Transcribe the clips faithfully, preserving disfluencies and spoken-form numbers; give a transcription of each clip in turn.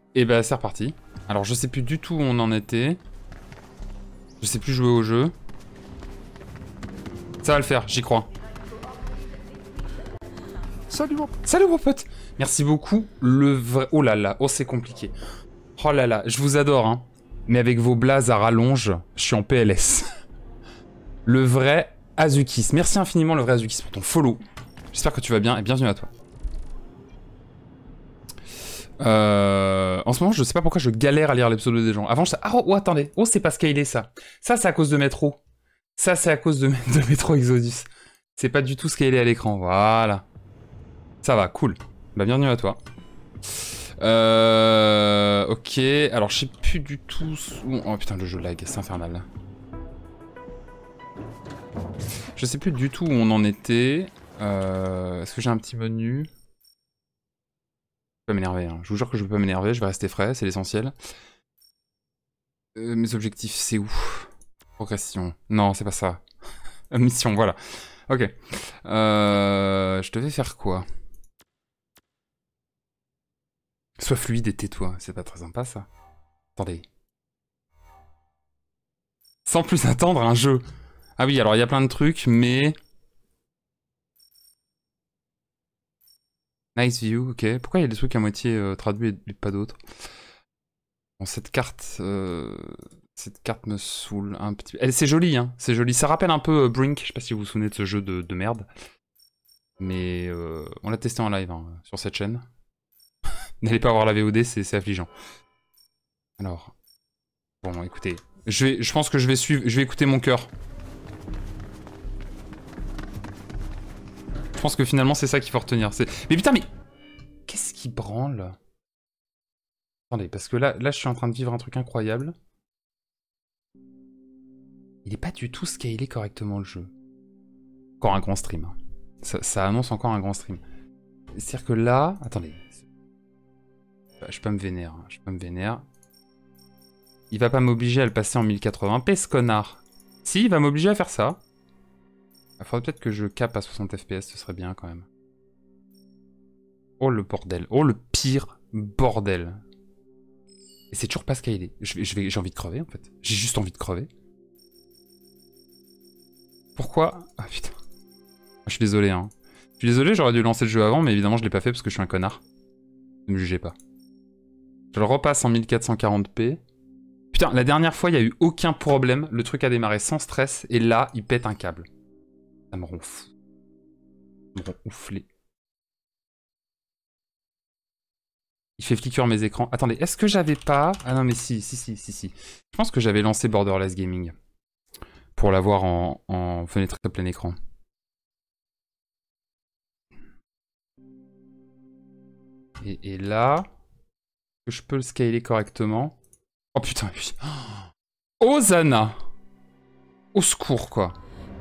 Et bah c'est reparti. Alors je sais plus du tout où on en était. Je sais plus jouer au jeu. Ça va le faire, j'y crois. Salut mon... Salut mon pote. Merci beaucoup. Le vrai... Oh là là, oh c'est compliqué. Oh là là, je vous adore hein. Mais avec vos blazes à rallonge, je suis en P L S. Le vrai Azukis. Merci infiniment le vrai Azukis pour ton follow. J'espère que tu vas bien et bienvenue à toi. Euh, en ce moment, je sais pas pourquoi je galère à lire les pseudos des gens. Avant, je... Ah, oh, attendez. Oh, c'est pas scalé, ça. Ça, c'est à cause de Metro. Ça, c'est à cause de, de Metro Exodus. C'est pas du tout scalé à l'écran. Voilà. Ça va, cool. Bah, bienvenue à toi. Euh... Ok. Alors, je sais plus du tout... Où... Oh, putain, le jeu lag. C'est infernal. Je sais plus du tout où on en était. Euh... Est-ce que j'ai un petit menu ? Je vais pas m'énerver, hein. Je vous jure que je vais pas m'énerver, je vais rester frais, c'est l'essentiel. Euh, mes objectifs, c'est où? Progression. Non, c'est pas ça. Mission, voilà. Ok. Euh, je devais faire quoi? Sois fluide et tais-toi. C'est pas très sympa, ça. Attendez. Sans plus attendre, un jeu. Ah oui, alors il y a plein de trucs, mais... Nice view, ok. Pourquoi il y a des trucs à moitié euh, traduits et pas d'autres? Bon, cette carte... Euh... Cette carte me saoule un petit peu. C'est joli, hein. C'est joli. Ça rappelle un peu euh, Brink. Je sais pas si vous vous souvenez de ce jeu de, de merde. Mais euh, on l'a testé en live hein, sur cette chaîne. N'allez pas voir la V O D, c'est affligeant. Alors... Bon, écoutez. Je, vais, je pense que je vais suivre... Je vais écouter mon cœur. Je pense que finalement, c'est ça qu'il faut retenir. Mais putain, mais... Qu'est-ce qui branle? Attendez, parce que là, là, je suis en train de vivre un truc incroyable. Il est pas du tout scalé correctement, le jeu. Encore un grand stream. Ça, ça annonce encore un grand stream. C'est-à-dire que là... Attendez. Je peux me vénère. Je peux me vénère. Il va pas m'obliger à le passer en mille quatre-vingts p, ce connard. Si, il va m'obliger à faire ça. Il faudrait peut-être que je cape à soixante F P S, ce serait bien quand même. Oh le bordel. Oh le pire bordel. Et c'est toujours pas scalé. Je vais, je vais, j'ai envie de crever en fait. J'ai juste envie de crever. Pourquoi? Ah putain. Je suis désolé hein. Je suis désolé, j'aurais dû lancer le jeu avant, mais évidemment je l'ai pas fait parce que je suis un connard. Ne me jugez pas. Je le repasse en mille quatre cent quarante p. Putain, la dernière fois il n'y a eu aucun problème. Le truc a démarré sans stress et là il pète un câble. Ça me rend fou. Ça me rend ouflé. Il fait flicker mes écrans. Attendez, est-ce que j'avais pas... Ah non mais si, si, si, si, si. Je pense que j'avais lancé Borderless Gaming. Pour l'avoir en, en fenêtre à plein écran. Et, et là... Est-ce que je peux le scaler correctement? Oh putain, putain. Oh Zana! Au secours quoi.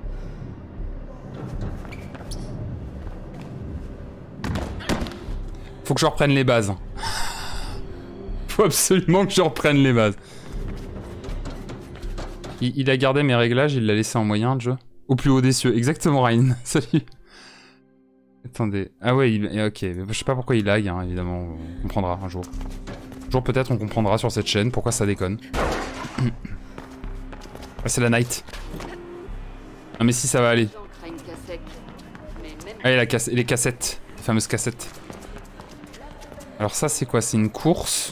Faut que je reprenne les bases. Faut absolument que je reprenne les bases. Il, il a gardé mes réglages, il l'a laissé en moyen de jeu. Au plus haut des cieux, exactement Ryan. Salut. Attendez. Ah ouais, il, ok. Je sais pas pourquoi il lag, hein, évidemment. On comprendra un jour. Un jour peut-être on comprendra sur cette chaîne pourquoi ça déconne. Ah, c'est la night. Ah mais si ça va aller. Allez, la casse les cassettes. Les fameuses cassettes. Alors ça c'est quoi? C'est une course.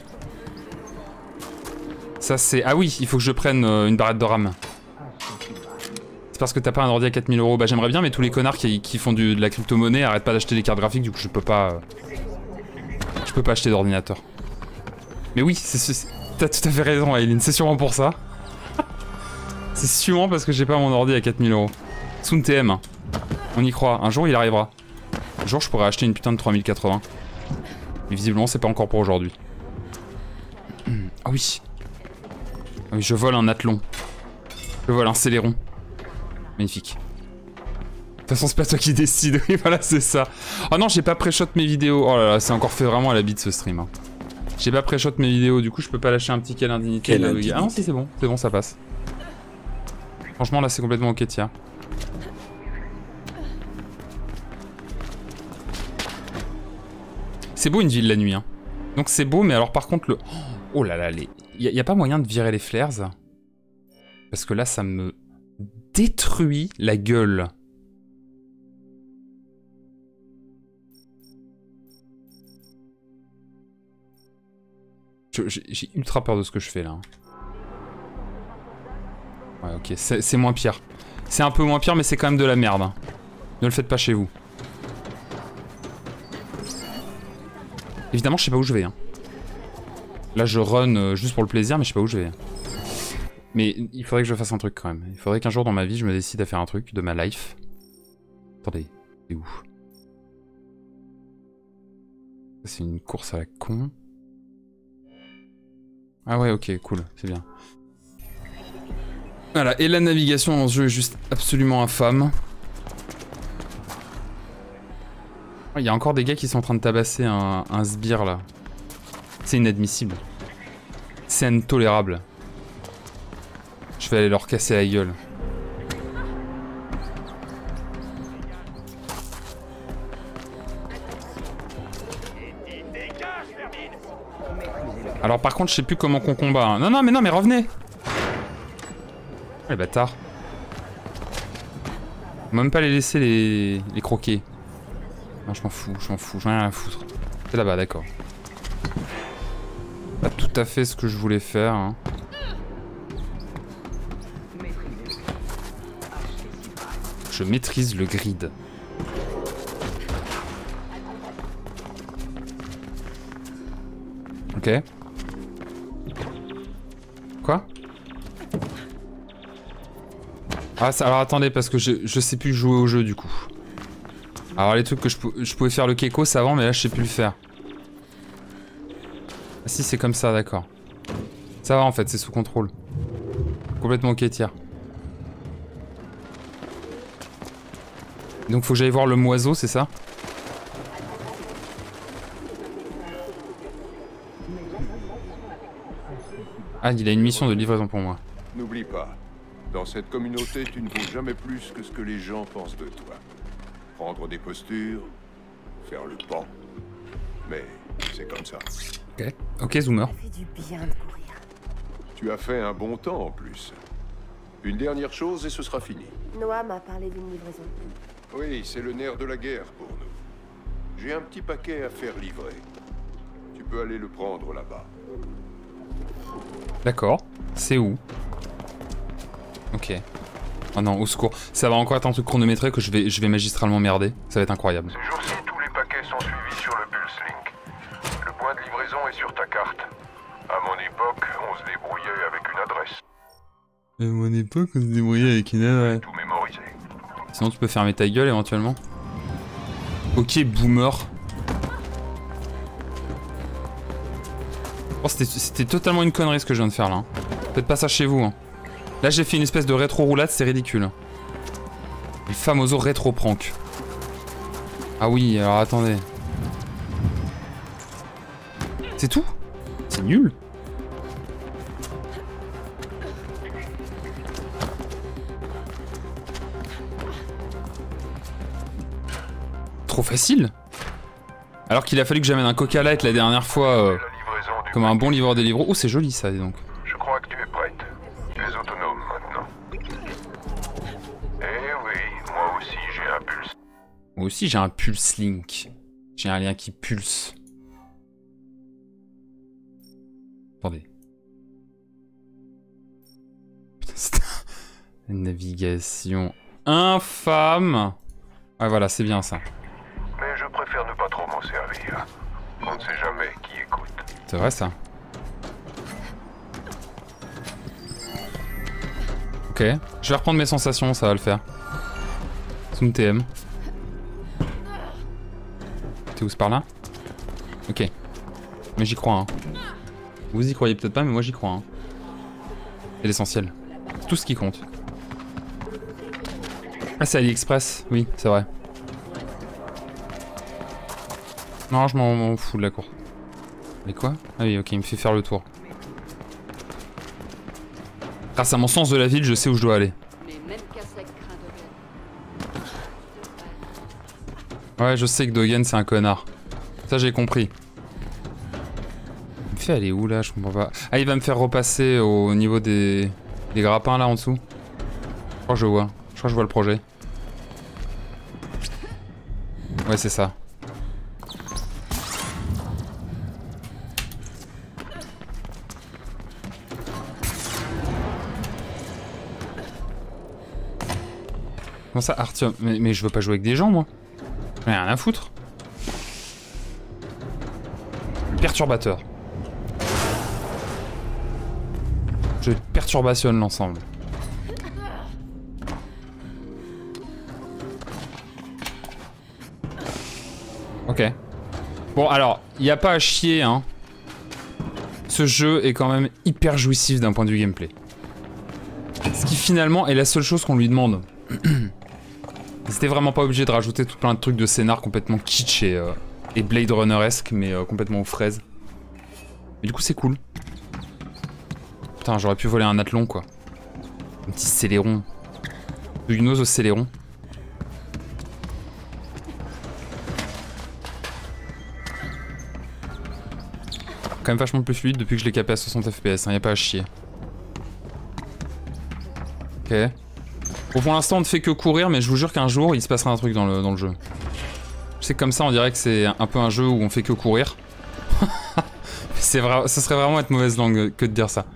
Ça c'est... Ah oui, il faut que je prenne euh, une barrette de RAM. C'est parce que t'as pas un ordi à quatre mille euros. Bah j'aimerais bien, mais tous les connards qui, qui font du, de la crypto-monnaie arrêtent pas d'acheter des cartes graphiques, du coup je peux pas... Euh... Je peux pas acheter d'ordinateur. Mais oui, t'as tout à fait raison Aileen, c'est sûrement pour ça. C'est sûrement parce que j'ai pas mon ordi à quatre mille euros. Soon T M, hein. On y croit, un jour il arrivera. Un jour je pourrais acheter une putain de trois mille quatre-vingts. Mais visiblement c'est pas encore pour aujourd'hui. Ah oui. Ah oui, je vole un athlon. Je vole un céléron. Magnifique. De toute façon c'est pas toi qui décide, oui voilà c'est ça. Oh non j'ai pas pré-shot mes vidéos. Oh là là, c'est encore fait vraiment à la bite ce stream. Hein. J'ai pas pré-shot mes vidéos, du coup je peux pas lâcher un petit quelle indignité. Quelle indignité. Ah non si c'est bon, c'est bon ça passe. Franchement là c'est complètement ok tiens. C'est beau une ville la nuit hein. Donc c'est beau, mais alors par contre le... Oh là là, les... y, a, y a pas moyen de virer les flares? Parce que là, ça me détruit la gueule. J'ai ultra peur de ce que je fais là. Ouais, ok, c'est moins pire. C'est un peu moins pire, mais c'est quand même de la merde. Hein. Ne le faites pas chez vous. Évidemment, je sais pas où je vais. Hein. Là, je run euh, juste pour le plaisir, mais je sais pas où je vais. Mais il faudrait que je fasse un truc quand même. Il faudrait qu'un jour dans ma vie, je me décide à faire un truc de ma life. Attendez, c'est où? C'est une course à la con. Ah ouais, ok, cool, c'est bien. Voilà, et la navigation dans ce jeu est juste absolument infâme. Il y a encore des gars qui sont en train de tabasser un, un sbire là. C'est inadmissible. C'est intolérable. Je vais aller leur casser la gueule. Alors par contre, je sais plus comment qu'on combat. Hein. Non, non, mais non, mais revenez. Les bâtards. On va même pas les laisser les, les croquer. Non, je m'en fous, je m'en fous, j'en ai rien à foutre. C'est là-bas, d'accord. Pas tout à fait ce que je voulais faire. Hein. Je maîtrise le grid. Ok. Quoi? Ah, ça, alors attendez, parce que je, je sais plus jouer au jeu du coup. Alors les trucs que je, je pouvais faire le Kekos avant, mais là je sais plus le faire. Ah si, c'est comme ça, d'accord. Ça va en fait, c'est sous contrôle. Complètement ok, tiers. Donc faut que j'aille voir le moiseau, c'est ça? Ah, il a une mission de livraison pour moi. N'oublie pas, dans cette communauté, tu ne vaux jamais plus que ce que les gens pensent de toi. Prendre des postures, faire le pan. Mais c'est comme ça. Ok, ok, Zoomer. Ça fait du bien de courir. Tu as fait un bon temps en plus. Une dernière chose et ce sera fini. Noah m'a parlé d'une livraison. Oui, c'est le nerf de la guerre pour nous. J'ai un petit paquet à faire livrer. Tu peux aller le prendre là-bas. D'accord. C'est où? Ok. Oh non, au secours. Ça va encore être un truc chronométré que je vais, je vais magistralement merder. Ça va être incroyable. Ces jours-ci, tous les paquets sont suivis sur le Pulse Link. Le point de livraison est sur ta carte. À mon époque, on se débrouillait avec une adresse. À mon époque, on se débrouillait avec une adresse. Tout mémorisé. Sinon, tu peux fermer ta gueule éventuellement. Ok, boomer. Oh, c'était totalement une connerie ce que je viens de faire là. Faites pas ça chez vous. Hein. Là, j'ai fait une espèce de rétro-roulade, c'est ridicule. Le famoso rétro-prank. Ah oui, alors attendez. C'est tout? C'est nul. Trop facile. Alors qu'il a fallu que j'amène un Coca Light la dernière fois, euh, comme un bon livreur des livres. Oh, c'est joli ça, dis donc. Je crois que tu es prête. Tu es autonome maintenant. Eh oui, moi aussi j'ai un pulse. Moi aussi j'ai un pulse link. J'ai un lien qui pulse. Attendez. Putain, c'est une navigation infâme. Ouais, voilà, c'est bien ça. Mais je préfère ne pas trop m'en servir. On ne sait jamais qui écoute. C'est vrai ça. Ok, je vais reprendre mes sensations, ça va le faire. Zoom T M. T'es où, c'est par là? Ok. Mais j'y crois, hein. Vous y croyez peut-être pas, mais moi j'y crois, hein. C'est l'essentiel. Tout ce qui compte. Ah, c'est AliExpress, oui, c'est vrai. Non, je m'en fous de la cour. Mais quoi? Ah oui, ok, il me fait faire le tour. Grâce à mon sens de la ville, je sais où je dois aller. Ouais, je sais que Dogen c'est un connard. Ça j'ai compris. me fait aller où là? Je comprends pas. Ah, il va me faire repasser au niveau des, des grappins là en dessous. Je crois que je vois. Je crois que je vois le projet. Ouais, c'est ça. Comment ça, Artyom? mais, mais je veux pas jouer avec des gens, moi. J'en ai rien à foutre. Le perturbateur. Je perturbationne l'ensemble. Ok. Bon, alors, il n'y a pas à chier, hein. Ce jeu est quand même hyper jouissif d'un point de vue gameplay. Ce qui finalement est la seule chose qu'on lui demande. C'était vraiment pas obligé de rajouter tout plein de trucs de scénar complètement kitsch et, euh, et Blade Runner-esque, mais euh, complètement aux fraises. Mais du coup, c'est cool. Putain, j'aurais pu voler un athlon, quoi. Un petit scéléron. Une ose au scéléron. Quand même vachement plus fluide depuis que je l'ai capé à soixante F P S, hein, y a pas à chier. Ok. Bon, pour l'instant on ne fait que courir, mais je vous jure qu'un jour il se passera un truc dans le, dans le jeu. Je sais que comme ça on dirait que c'est un peu un jeu où on fait que courir. C'est vrai, ça serait vraiment être mauvaise langue que de dire ça.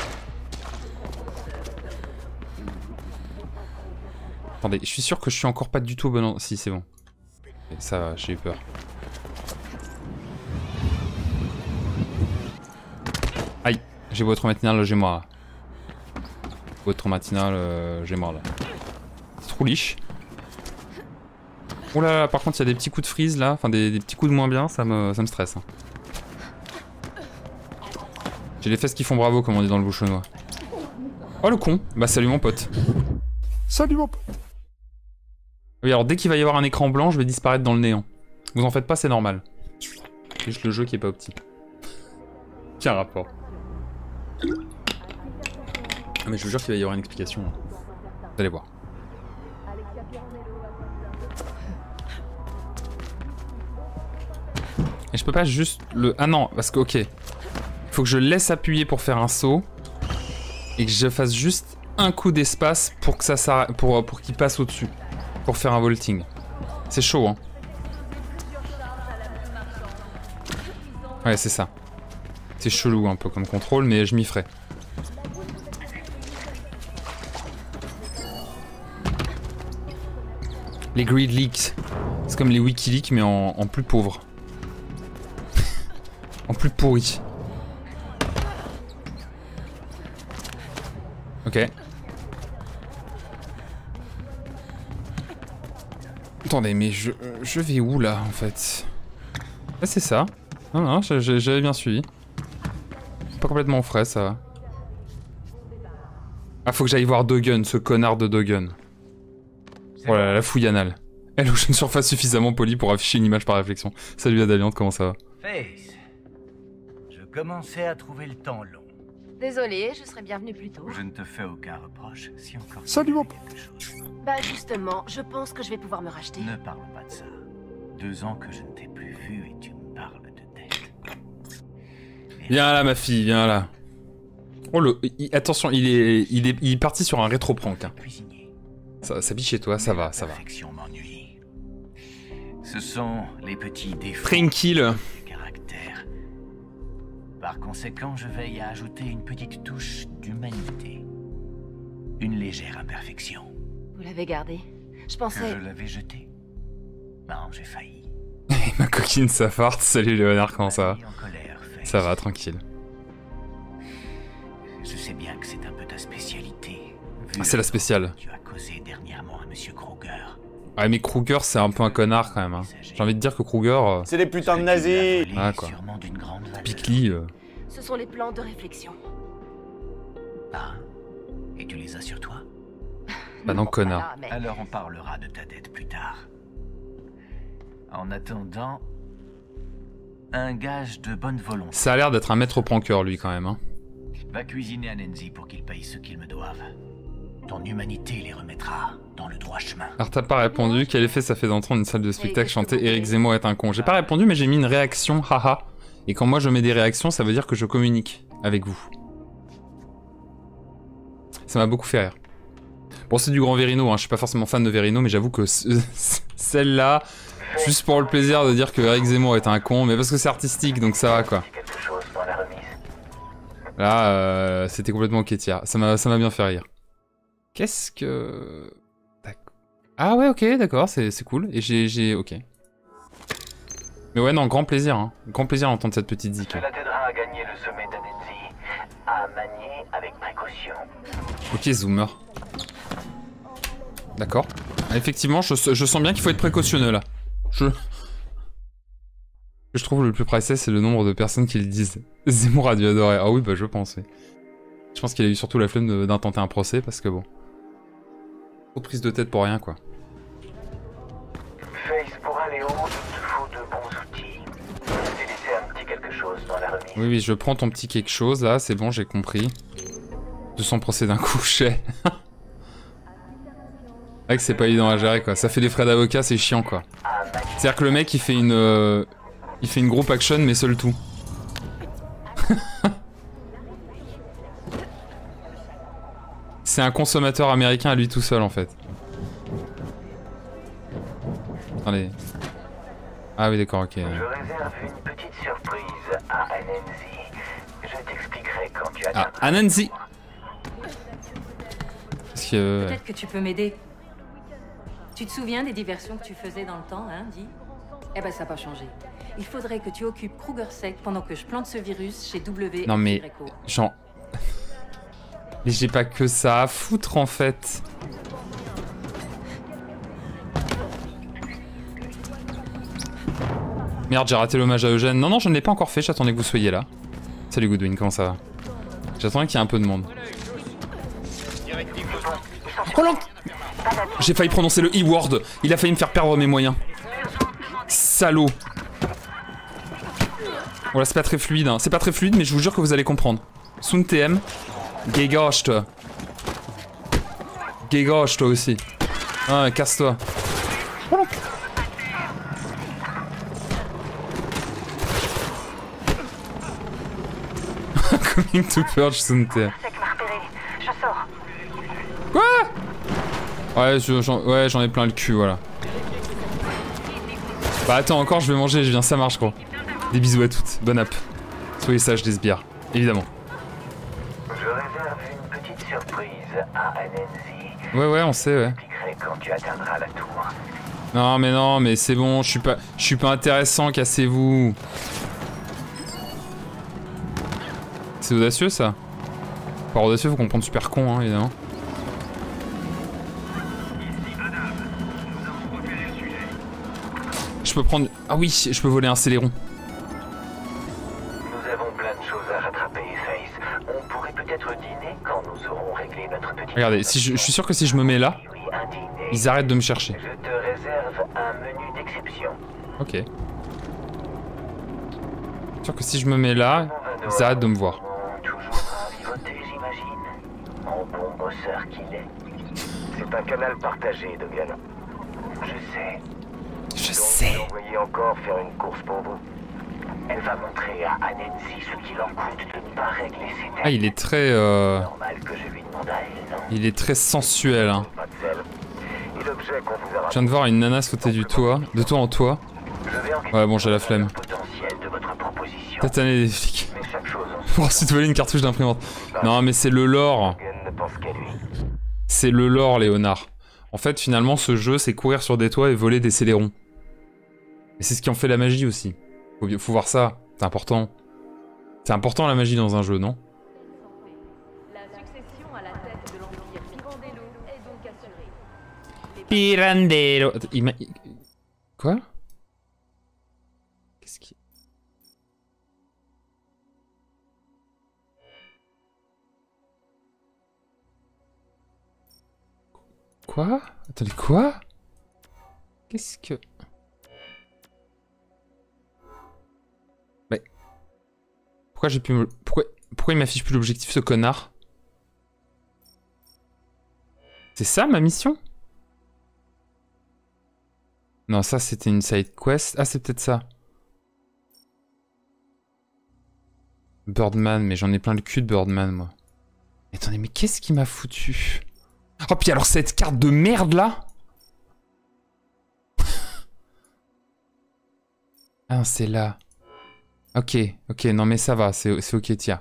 Attendez, je suis sûr que je suis encore pas du tout au bon endroit. Si, c'est bon. Et ça va, j'ai eu peur. Aïe, j'ai beau être matinal, j'ai mort là. Beau être matinal, euh, j'ai mort là. C'est trop liche. Oh là là, par contre, il y a des petits coups de freeze là, enfin des, des petits coups de moins bien, ça me, ça me stresse. Hein. J'ai les fesses qui font bravo, comme on dit dans le bouchonnois. Oh le con, bah salut mon pote. Salut mon pote. Oui, alors dès qu'il va y avoir un écran blanc, je vais disparaître dans le néant. Vous en faites pas, c'est normal. C'est juste le jeu qui est pas opti. Quel rapport. Ah mais je vous jure qu'il va y avoir une explication. Vous allez voir. Et je peux pas juste le... Ah non, parce que ok. Il faut que je laisse appuyer pour faire un saut. Et que je fasse juste un coup d'espace pour que ça s'arrête, pour, pour qu'il passe au-dessus. Pour faire un vaulting. C'est chaud, hein. Ouais, c'est ça. C'est chelou un peu comme contrôle, mais je m'y ferai. Les Greed Leaks. C'est comme les Wikileaks, mais en, en plus pauvre. En plus pourri. Ok. Attendez, mais je, je vais où là en fait? Ah, c'est ça. Non, non, j'avais bien suivi. Pas complètement frais ça va. Ah, faut que j'aille voir Dogun, ce connard de Dogun. Oh là là, la fouille anale. Elle où j'ai une surface suffisamment polie pour afficher une image par réflexion. Salut Adaliante, comment ça va? Face, je commençais à trouver le temps long. Désolée, je serais bienvenue plus tôt. Je ne te fais aucun reproche, si encore... Salut mon pote. Bah justement, je pense que je vais pouvoir me racheter. Ne parlons pas de ça. Deux ans que je ne t'ai plus vu et tu me parles de dette. Viens là ma fille, viens là. Oh le... Il, attention, il est, il est il est parti sur un rétro-prank. Hein. Ça, ça biche chez toi, ça va, ça va. M'ennuie. Ce sont les petits défauts Tranquille. du caractère. Par conséquent, je veille à ajouter une petite touche d'humanité. Une légère imperfection. Vous l'avez gardé. Je pensais... Que je l'avais jeté. Non, j'ai failli. Ma coquine Safart, salut Léonard, comment ça va? En colère, Face. Ça va, tranquille. Je sais bien que c'est un peu ta spécialité. Ah, c'est la spéciale. Tu as causé dernièrement à Monsieur Kruger. Ouais, mais Kruger, c'est un peu un connard quand même. Hein. J'ai envie de dire que Kruger. Euh... C'est des putains de nazis. Ah quoi. Pikli. Euh... Ce sont les plans de réflexion. Ah. Et tu les as sur toi? Bah non, connard. Voilà, mais... Alors on parlera de ta dette plus tard. En attendant, un gage de bonne volonté. Ça a l'air d'être un maître pranker lui quand même. Hein. Va cuisiner à Nancy pour qu'ils payent ce qu'ils me doivent. Ton humanité les remettra dans le droit chemin. Alors t'as pas répondu, quel effet ça fait d'entrer dans une salle de spectacle chanter Eric Zemmour est un con? J'ai pas répondu mais j'ai mis une réaction, haha. Et quand moi je mets des réactions, ça veut dire que je communique avec vous. Ça m'a beaucoup fait rire. Bon, c'est du grand Verino, hein. Je suis pas forcément fan de Verino, mais j'avoue que celle-là, juste pour le plaisir de dire que Eric Zemmour est un con, mais parce que c'est artistique, donc ça va quoi. Là, euh, c'était complètement quêtière. Ça m'a ça m'a bien fait rire. Qu'est-ce que... Ah ouais, ok, d'accord, c'est cool. Et j'ai... Ok. Mais ouais, non, grand plaisir, hein. Grand plaisir d'entendre cette petite zik. Cela t'aidera à gagner le sommet d'Annecy, à manier avec précaution. Ok, zoomer. D'accord. Ah, effectivement, je, je sens bien qu'il faut être précautionneux, là. Je... Ce que je trouve le plus précieux, c'est le nombre de personnes qui le disent. Zemmour a dû adorer. Ah oui, bah je pense, oui. Je pense qu'il a eu surtout la flemme d'intenter un procès, parce que bon... Trop de prise de tête pour rien, quoi. Face, pour aller haut, il te faut de bons outils. Je t'ai laissé un petit quelque chose dans la remise. Oui, oui, je prends ton petit quelque chose, là, c'est bon, j'ai compris. deux cents procès d'un coucher. C'est vrai que c'est pas évident à gérer, quoi. Ça fait des frais d'avocat, c'est chiant, quoi. C'est-à-dire que le mec, il fait une... Euh, il fait une group action, mais seul tout. C'est un consommateur américain à lui tout seul, en fait. Attendez. Ah oui, d'accord, ok. Je réserve une petite surprise à Annecy. Je t'expliquerai quand tu Ah, atteindras. Annecy. Parce que... Peut-être que tu peux m'aider. Tu te souviens des diversions que tu faisais dans le temps, hein, dis? Eh ben, ça n'a pas changé. Il faudrait que tu occupes Krugersec pendant que je plante ce virus chez W. Non mais... Genre... Mais j'ai pas que ça à foutre, en fait. Merde, j'ai raté l'hommage à Eugène. Non, non, je ne l'ai pas encore fait, j'attendais que vous soyez là. Salut Goodwin, comment ça va? J'attendais qu'il y ait un peu de monde. Oh là! J'ai failli prononcer le E-word. Il a failli me faire perdre mes moyens. Salaud. Voilà, c'est pas très fluide, hein. C'est pas très fluide, mais je vous jure que vous allez comprendre. Soon T M. Gay gauche, toi. Gay gauche, toi aussi. Ah, casse-toi. Oh là. Coming to purge soon T M. Quoi? Ouais, j'en ouais, j'en ai plein le cul, voilà. Bah attends, encore je vais manger, je viens, ça marche, gros. Des bisous à toutes, bonne app. Soyez sages des sbires, évidemment. Je réserve une petite surprise à Annecy. Ouais, ouais, on sait, ouais. Quand tu atteindras la tour. Non, mais non, mais c'est bon, je suis pas, je suis pas intéressant, cassez-vous. C'est audacieux, ça. Pas audacieux, faut comprendre super con, hein, évidemment. Je peux prendre... Ah oui, je peux voler un céléron. Nous avons plein de choses à rattraper, Face. On pourrait peut-être dîner quand nous aurons réglé notre petit... Regardez, si je, je suis sûr que si je me mets là, ils arrêtent de me chercher. Je te réserve un menu d'exception. Ok. Je suis sûr que si je me mets là, ils arrêtent de me voir. Toujours à vivoter, j'imagine. En bon bosseur qu'il est. C'est un canal partagé, Dogal. Je sais. Je Donc, sais. vous envoyez encore faire une course pour vous. Elle va montrer à Annecy ce qu'il en coûte de ne pas régler ses dettes. Ah, il est très... Euh... Normal que je lui demande à elle, non? Il est très sensuel, hein. Pas de sel. Et l'objet qu'on vous a Je viens de voir une nana sauter du toit, de toit en toit. Ouais, bon, j'ai la flemme. Tataner des flics. Pour ensuite voler une cartouche d'imprimante. Non, mais c'est le lore. C'est le lore, Léonard. En fait, finalement, ce jeu, c'est courir sur des toits et voler des célérons. Et c'est ce qui en fait la magie aussi. Faut, faut voir ça, c'est important. C'est important la magie dans un jeu, non? La succession à la tête de l'empire Pirandello est donc assurée. Pirandello. Attends, il m'a... Quoi? Qu'est-ce qui... Quoi? Attendez, quoi? Qu'est-ce que... Mais... Pourquoi j'ai pu me... Pourquoi... Pourquoi il m'affiche plus l'objectif, ce connard? C'est ça, ma mission? Non, ça, c'était une side quest. Ah, c'est peut-être ça. Birdman, mais j'en ai plein le cul de Birdman, moi. Attendez, mais qu'est-ce qui m'a foutu? Oh, puis alors cette carte de merde, là? Ah, c'est là. Ok, ok, non mais ça va, c'est ok, tiens.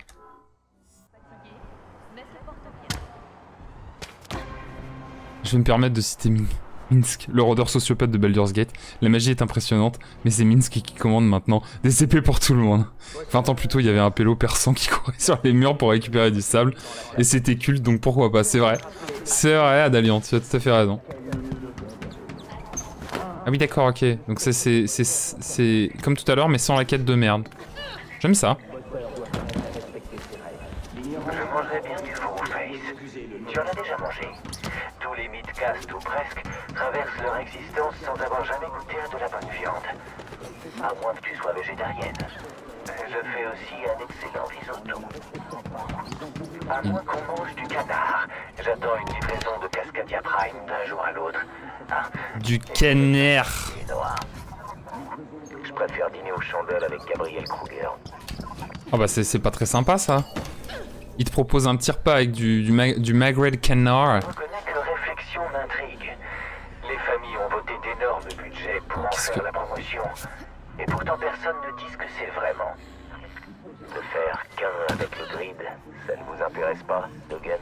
Je vais me permettre de citer Min Minsk, le rôdeur sociopathe de Baldur's Gate. La magie est impressionnante, mais c'est Minsk qui commande maintenant. Des épées pour tout le monde. vingt ans plus tôt, il y avait un pélo persan qui courait sur les murs pour récupérer du sable. Et c'était culte, donc pourquoi pas, c'est vrai. C'est vrai, Adalian, tu as tout à fait raison. Ah oui, d'accord, ok. Donc c'est comme tout à l'heure, mais sans la quête de merde. J'aime ça. Je mangerais bien du Full-Face. Tu en as déjà mangé? Tous les midcasts, ou presque, traversent leur existence sans avoir jamais goûté à de la bonne viande. À moins que tu sois végétarienne. Je fais aussi un excellent risotto. À moins qu'on mange du canard. J'attends une livraison de Cascadia Prime d'un jour à l'autre. Ah, du canard. Je préfère dîner aux chandelles avec Gabriel Kruger. Oh bah c'est pas très sympa ça. Il te propose un petit repas avec du, du, ma du magret canard. Je reconnais que réflexion m'intrigue. Les familles ont voté d'énormes budgets pour en faire que... la promotion. Et pourtant personne ne dit ce que c'est vraiment. De faire qu'un avec le grid, ça ne vous intéresse pas, Dogen?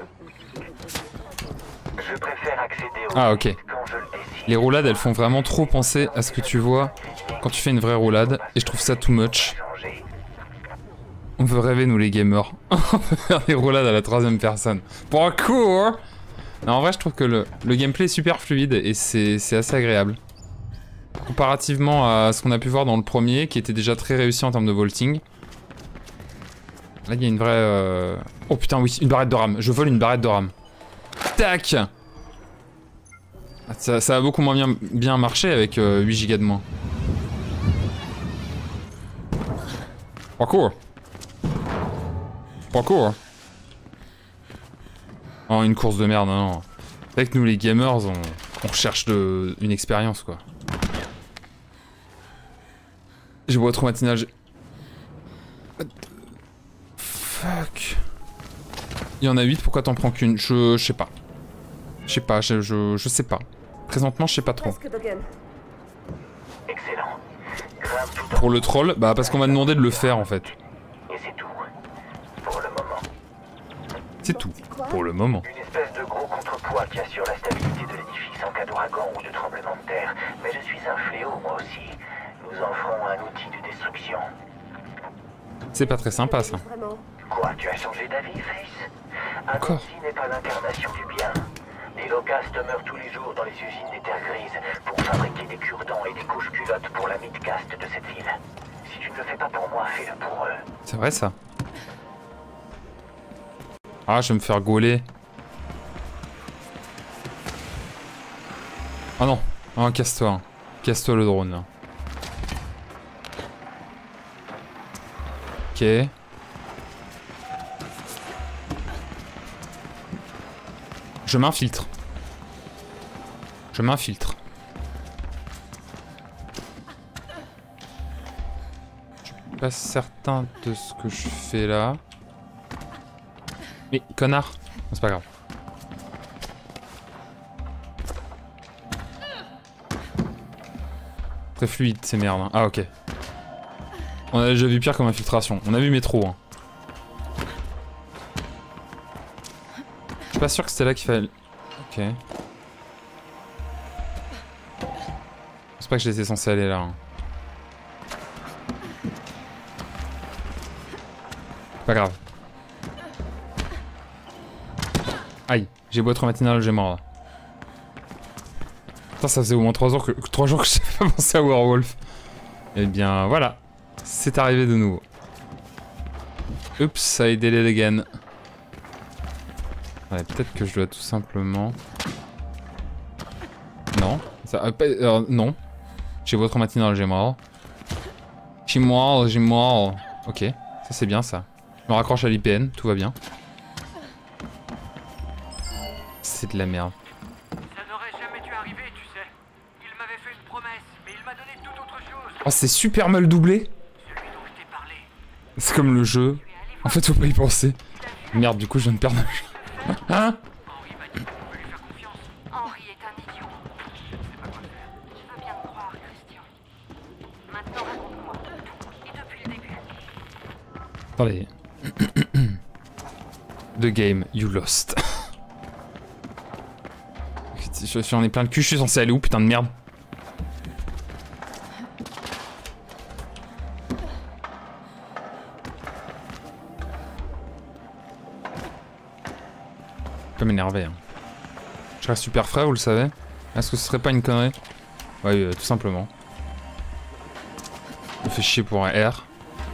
Je préfère accéder au ah ok. quand je le décide. Les roulades elles font vraiment trop penser à ce que tu vois quand tu fais une vraie roulade. Et je trouve ça too much. On veut rêver nous les gamers. On peut faire des roulades à la troisième personne. Pour un coup hein. Non, en vrai je trouve que le, le gameplay est super fluide et c'est assez agréable. Comparativement à ce qu'on a pu voir dans le premier qui était déjà très réussi en termes de vaulting. Là il y a une vraie... Euh... Oh putain oui, une barrette de rame. Je vole une barrette de rame. Tac. Ça, ça a beaucoup moins bien, bien marché avec euh, huit gigas de moins. Parcours. Parcours. Oh une course de merde, non. non. Avec nous les gamers, on, on recherche de, une expérience quoi. J'ai beau être matinal, j'ai... Fuck. Il y en a huit, pourquoi t'en prends qu'une? Je, je sais pas. Je sais pas, je, je, je sais pas. Présentement, je sais pas trop. Excellent. Pour le troll, bah parce qu'on m'a demandé de le faire en fait. Et c'est tout. Pour le moment. C'est tout. Pour le moment. Une espèce de gros contrepoids qui assure la stabilité de l'édifice en cas d'ouragan ou de tremblement de terre. Mais je suis un fléau moi aussi. Nous en ferons un outil de destruction. C'est pas très sympa ça. Quoi, tu as changé d'avis, Face? Encore. Annecy n'est pas l'incarnation du bien. Les locastes meurent tous les jours dans les usines des terres grises pour fabriquer des cure-dents et des couches culottes pour la midcast de cette ville. Si tu ne le fais pas pour moi, fais-le pour eux. C'est vrai ça. Ah, je vais me faire gauler. Ah non. Ah, casse-toi. Casse-toi le drone là. Ok. Je m'infiltre. Je m'infiltre. Je suis pas certain de ce que je fais là. Mais connard. C'est pas grave. Très fluide ces merdes. Hein. Ah ok. On a déjà vu pire comme infiltration. On a vu métro. Hein. Je suis pas sûr que c'était là qu'il fallait... Ok. C'est pas que j'étais censé aller là. Hein. Pas grave. Aïe, j'ai beau être matinal, j'ai mort là. Putain, ça faisait au moins trois jours que, trois jours que j'ai pas pensé à Werewolf. Et bien voilà. C'est arrivé de nouveau. Oups, I did it again. Ouais, peut-être que je dois tout simplement... Non. Ça, euh, euh, non. J'ai votre matinal, j'ai mort. J'ai mort, j'ai mort. Ok, ça c'est bien ça. Je me raccroche à l'I P N, tout va bien. C'est de la merde. Ça n'aurait jamais dû arriver, tu sais. Il m'avait fait une promesse, mais il m'a donné toute autre chose. Oh, c'est super mal doublé. Celui dont je t'ai parlé. C'est comme le jeu. Tu es allé En fait, faut pas y penser. Merde, du coup, je viens de perdre un jeu. Hein? Henri m'a dit qu'on peut lui faire confiance. Henri est un idiot. Je ne sais pas quoi faire. Je veux bien te croire, Christian. Maintenant, raconte-moi tout. Et depuis le début. Attendez. The game you lost. J'en ai plein le cul, je suis censé aller où, putain de merde? Je peux m'énerver. Hein. Je reste super frais, vous le savez. Est-ce que ce serait pas une connerie? Ouais, euh, tout simplement. Je me fais chier pour un R.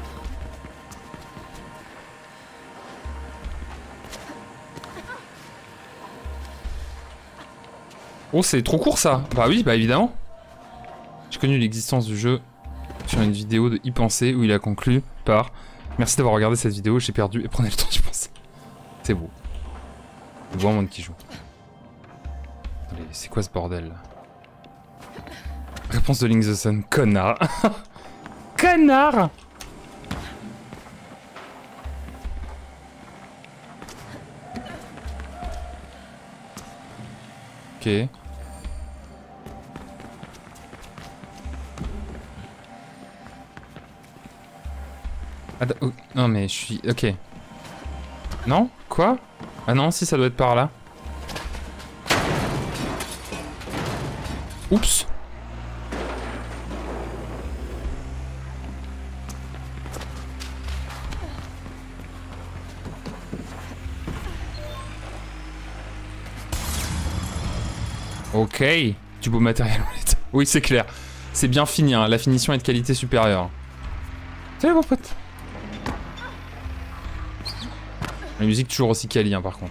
Oh, c'est trop court ça! Bah oui, bah évidemment! J'ai connu l'existence du jeu sur une vidéo de Y penser où il a conclu par merci d'avoir regardé cette vidéo, j'ai perdu et prenez le temps d'y penser. C'est beau. C'est beau un monde qui joue. Allez, c'est quoi ce bordel là? Réponse de Link the Sun, connard! Connard! Ok. Ah, oh, non mais je suis... Ok. Non? Quoi? Ah non, si ça doit être par là. Oups. Ok. Du beau matériel. Oui, c'est clair. C'est bien fini, hein. La finition est de qualité supérieure. Salut mon pote. La musique toujours aussi quali, hein, par contre.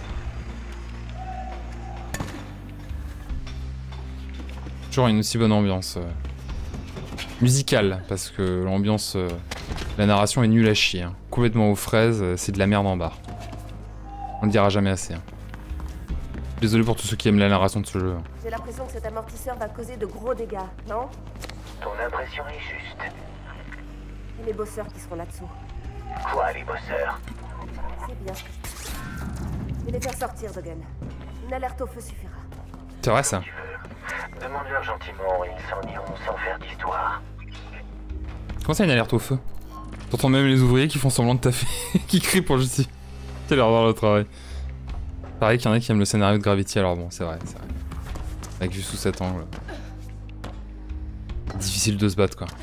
Toujours une aussi bonne ambiance. Euh, musicale, parce que l'ambiance... Euh, la narration est nulle à chier. Hein. Complètement aux fraises, euh, c'est de la merde en barre. On ne dira jamais assez. Hein. Désolé pour tous ceux qui aiment la narration de ce jeu. J'ai l'impression que cet amortisseur va causer de gros dégâts, non? Ton impression est juste. Et les bosseurs qui seront là-dessous. Quoi, les bosseurs? C'est bien. Je vais les faire sortir, Dogen. Une alerte au feu suffira. C'est vrai ça? Demande-leur gentiment, ils s'en iront sans faire d'histoire. Comment ça, une alerte au feu? T'entends même les ouvriers qui font semblant de taffer, qui crient pour justifier. C'est leur dans le travail. Pareil qu'il y en a qui aiment le scénario de Gravity, alors bon, c'est vrai, c'est vrai. Avec vu sous cet angle. Difficile de se battre, quoi.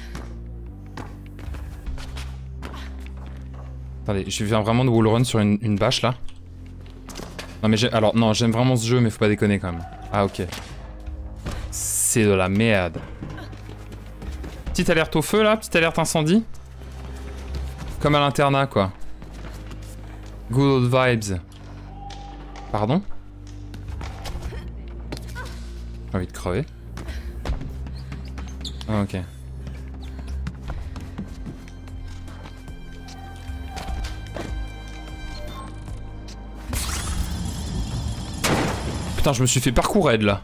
Attendez, je viens vraiment de wallrun sur une, une bâche, là. Non, mais j'ai... Alors, non, j'aime vraiment ce jeu, mais faut pas déconner, quand même. Ah, ok. C'est de la merde. Petite alerte au feu, là, petite alerte incendie. Comme à l'internat, quoi. Good old vibes. Pardon? J'ai envie de crever. Ah, ok. Putain, je me suis fait parcours raid là.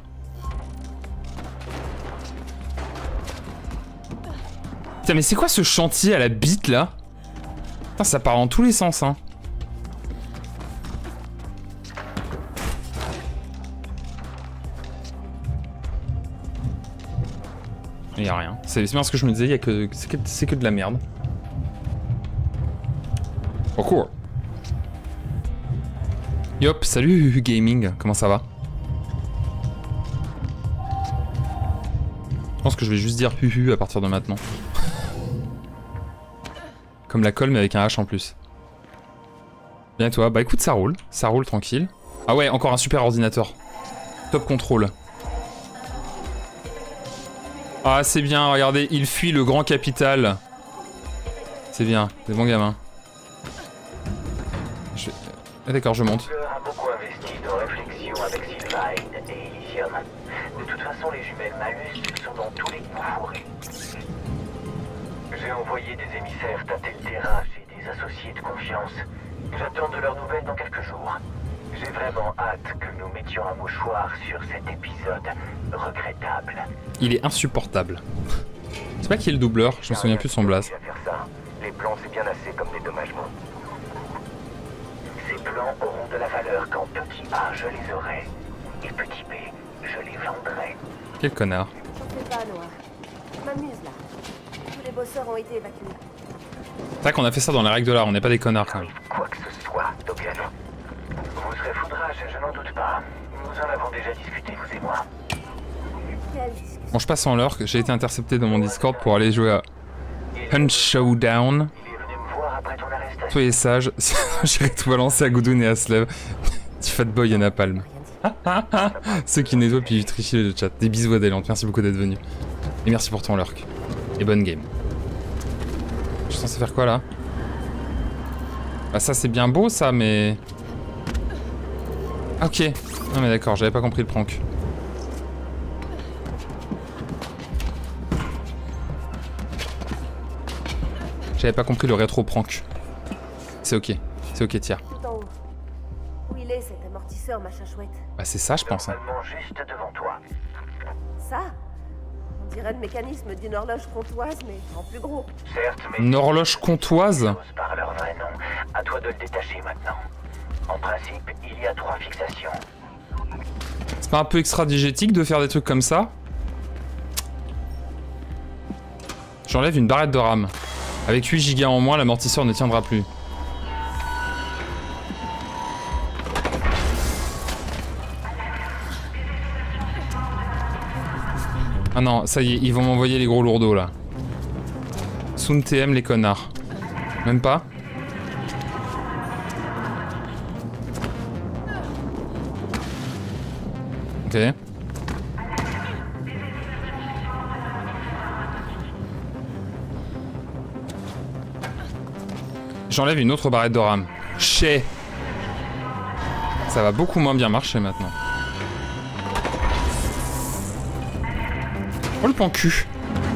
Putain, mais c'est quoi ce chantier à la bite là? Putain, ça part dans tous les sens, hein. Il y a rien. C'est bien ce que je me disais, il y a que c'est que, c'est que de la merde. Oh cool. Yop, salut gaming, comment ça va? Je pense que je vais juste dire huhu à partir de maintenant. Comme la colle mais avec un H en plus. Bien toi, bah écoute ça roule, ça roule tranquille. Ah ouais, encore un super ordinateur. Top contrôle. Ah c'est bien, regardez, il fuit le grand capital. C'est bien, c'est bon gamin. Je... Ah d'accord, je monte. Fleur a beaucoup investi dans réflexion avec Sylvain et Elysium. De toute façon, les jumelles Malus sont dans tous les coups fourrés. J'ai envoyé des émissaires tâter le terrain chez des associés de confiance. J'attends de leurs nouvelles dans quelques jours. J'ai vraiment hâte que nous mettions un mouchoir sur cet épisode regrettable. Il est insupportable. C'est pas qui est le doubleur, je me souviens plus de son blaze. Les plans, c'est bien assez comme dédommagement. auront de la valeur quand petit A, je les aurai. Et petit B, je les vendrai. Quel connard. J'en fais pas, Noah. Je m'amuse là. Tous les bosseurs ont été évacués. C'est vrai qu'on a fait ça dans les règles de l'art, on n'est pas des connards quand même. Quoi que ce soit, Dogen. Vous serez foudrage, je n'en doute pas. Nous en avons déjà discuté, vous et moi. Quelle discussion. Bon, je passe en l'heure, j'ai été intercepté dans mon Discord pour aller jouer à Hunt Showdown. Il est venu me voir après ton arrestation. Soyez sages, j'irai tout balancer à Goudoun et à Slev. Petit fatboy et Napalm. Ceux qui nettoient puis tricher le chat. Des bisous à Deliante, merci beaucoup d'être venu. Et merci pour ton lurk. Et bonne game. Je suis censé faire quoi là? Bah ça c'est bien beau ça, mais... Ok. Non mais d'accord, j'avais pas compris le prank. J'avais pas compris le rétro prank. C'est ok. C'est ok, tiens. Tout en haut. Où il est cet amortisseur, machin chouette? Bah c'est ça je pense. Hein. Normalement juste devant toi. Ça? On dirait le mécanisme d'une horloge comptoise, mais en plus gros. Certes, mais... Une horloge comptoise? par leur vrai nom. À toi de le détacher maintenant. En principe, il y a trois fixations. C'est pas un peu extra-digétique de faire des trucs comme ça? J'enlève une barrette de RAM. Avec huit gigas en moins, l'amortisseur ne tiendra plus. Ah non, ça y est, ils vont m'envoyer les gros lourdeaux là. Soon T M les connards. Même pas? Ok. J'enlève une autre barrette de RAM. Chez. Ça va beaucoup moins bien marcher maintenant. Oh le pan cul.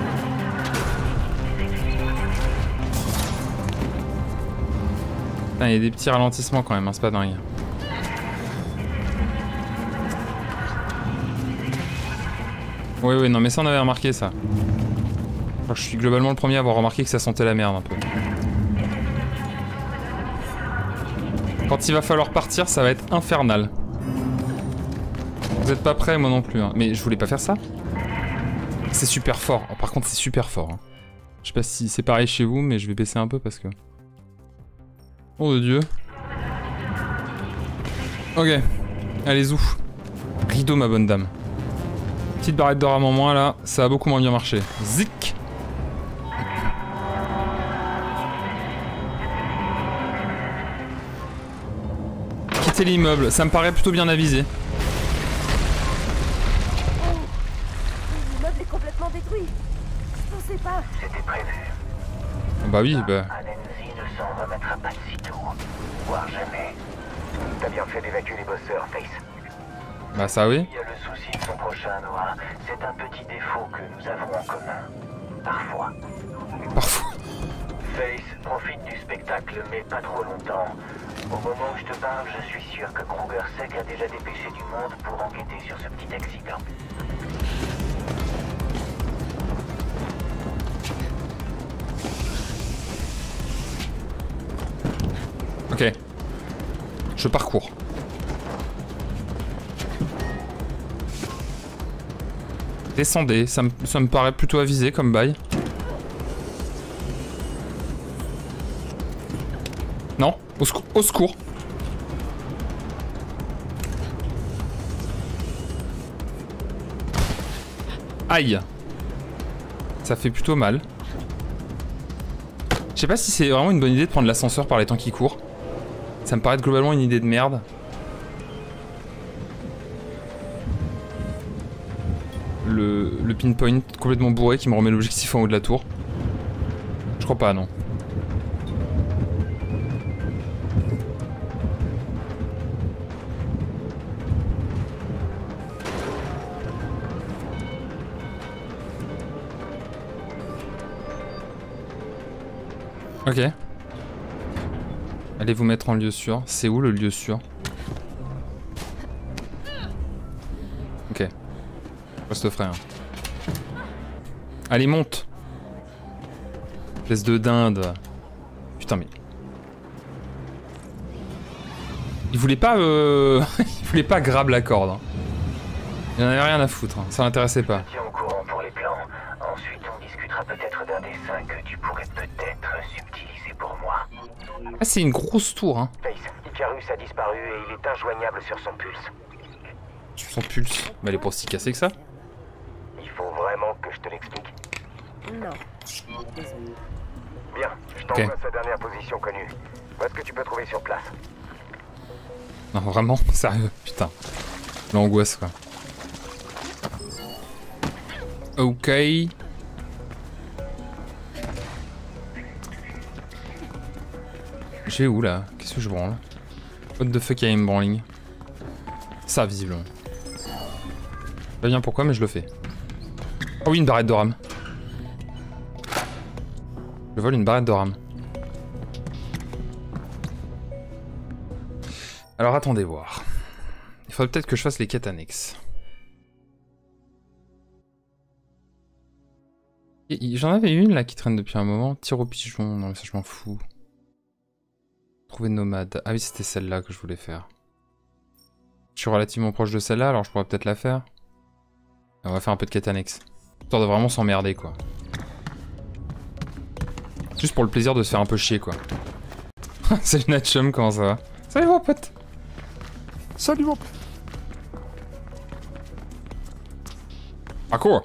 Putain, il y a des petits ralentissements quand même, hein, c'est pas dingue. Oui, oui, non, mais ça on avait remarqué ça. Je crois que je suis globalement le premier à avoir remarqué que ça sentait la merde un peu. Quand il va falloir partir, ça va être infernal. Vous êtes pas prêts, moi non plus. Hein. Mais je voulais pas faire ça. C'est super fort. Oh, par contre, c'est super fort. Hein. Je sais pas si c'est pareil chez vous, mais je vais baisser un peu parce que... Oh de Dieu. Ok. Allez, ouf. Rideau, ma bonne dame. Petite barrette de rame en moins, là. Ça a beaucoup moins bien marché. Zik. Quitter l'immeuble. Ça me paraît plutôt bien avisé. L'immeuble est complètement détruit. Je pensais pas. C'était prévu. Bah oui, bah... Anansi ne s'en remettra pas de sitôt. Voire jamais. T'as bien fait d'évacuer les bosseurs, Face. Bah ça oui. Il y a le souci de son prochain, Noah. C'est un petit défaut que nous avons en commun. Parfois. Parfois. Face, profite du spectacle, mais pas trop longtemps. Au moment où je te parle, je suis sûr que Krugersec a déjà dépêché du monde pour enquêter sur ce petit accident. Ok. Je parcours. Descendez, ça me, ça me paraît plutôt avisé comme bail. Non, au, secours, au secours. Aïe. Ça fait plutôt mal. Je sais pas si c'est vraiment une bonne idée de prendre l'ascenseur par les temps qui courent. Ça me paraît être globalement une idée de merde. Le, le pinpoint complètement bourré qui me remet l'objectif en haut de la tour. Je crois pas, non. Ok. Allez vous mettre en lieu sûr. C'est où le lieu sûr? Ok. Je te ferai un. Allez, monte. Espèce de dinde. Putain, mais... Il voulait pas... Euh... il voulait pas grab la corde. Hein. Il en avait rien à foutre, hein. Ça l'intéressait pas. Tiens au courant pour les plans. Ensuite, on discutera peut-être d'un dessin que tu pourrais peut-être subtiliser pour moi. Ah, c'est une grosse tour, hein. Face, Icarus a disparu et il est injoignable sur son pulse. Sur son pulse. Bah, elle est pour si casser que ça. Il faut vraiment que je te l'explique. Non. Désolé. Bien, je t'envoie Ok. sa dernière position connue. Vois ce que tu peux trouver sur place. Non, vraiment, sérieux, putain. L'angoisse, quoi. Ok. J'ai où, là? Qu'est-ce que je branle? What the fuck, I am branling? Ça, visiblement. Pas bien pourquoi, mais je le fais. Oh oui, une barrette de rame. Je vole une barrette de rame. Alors attendez voir. Il faudrait peut-être que je fasse les quêtes annexes. J'en avais une là qui traîne depuis un moment. Tir au pigeon, non mais ça je m'en fous. Trouver nomade. Ah oui, c'était celle-là que je voulais faire. Je suis relativement proche de celle-là, alors je pourrais peut-être la faire. On va faire un peu de quête annexe. Histoire de vraiment s'emmerder quoi. Juste pour le plaisir de se faire un peu chier quoi. Salut Natchum, comment ça va? Salut mon pote. Salut mon pote. Ah cool.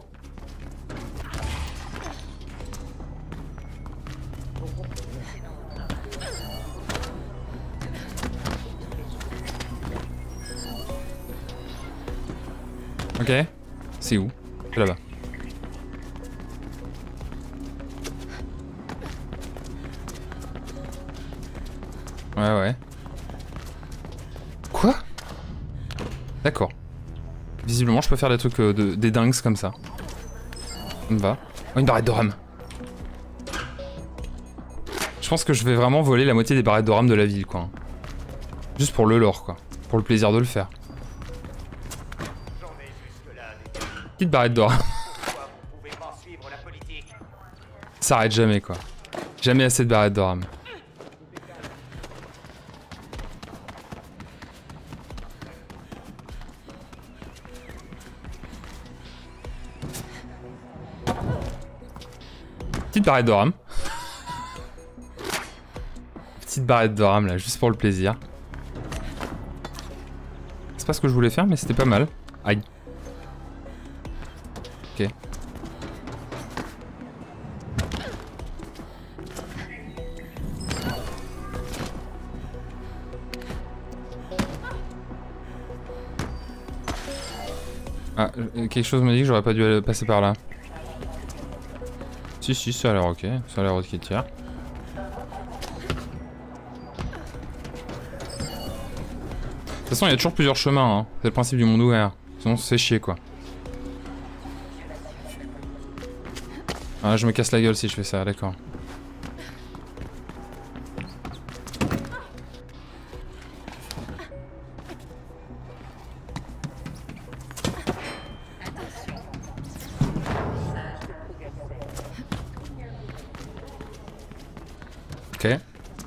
Ok. C'est où? C'est là-bas. Ouais, ouais. Quoi? D'accord. Visiblement, je peux faire des trucs, euh, de, des dingues comme ça. Ça me va. Oh, une barrette de rame. Je pense que je vais vraiment voler la moitié des barrettes de rame de la ville, quoi. Juste pour le lore, quoi. Pour le plaisir de le faire. Petite barrette de rame. Ça arrête jamais, quoi. Jamais assez de barrettes de rame. Petite barrette de rame. Petite barrette de rame là, juste pour le plaisir. C'est pas ce que je voulais faire, mais c'était pas mal. Aïe. Ok. Ah, quelque chose me dit que j'aurais pas dû passer par là. Si, si, ça a l'air ok. Ça a l'air ok, tiens. De toute façon, il y a toujours plusieurs chemins, hein. C'est le principe du monde ouvert. Sinon, c'est chier, quoi. Ah, je me casse la gueule si je fais ça, d'accord. Ok.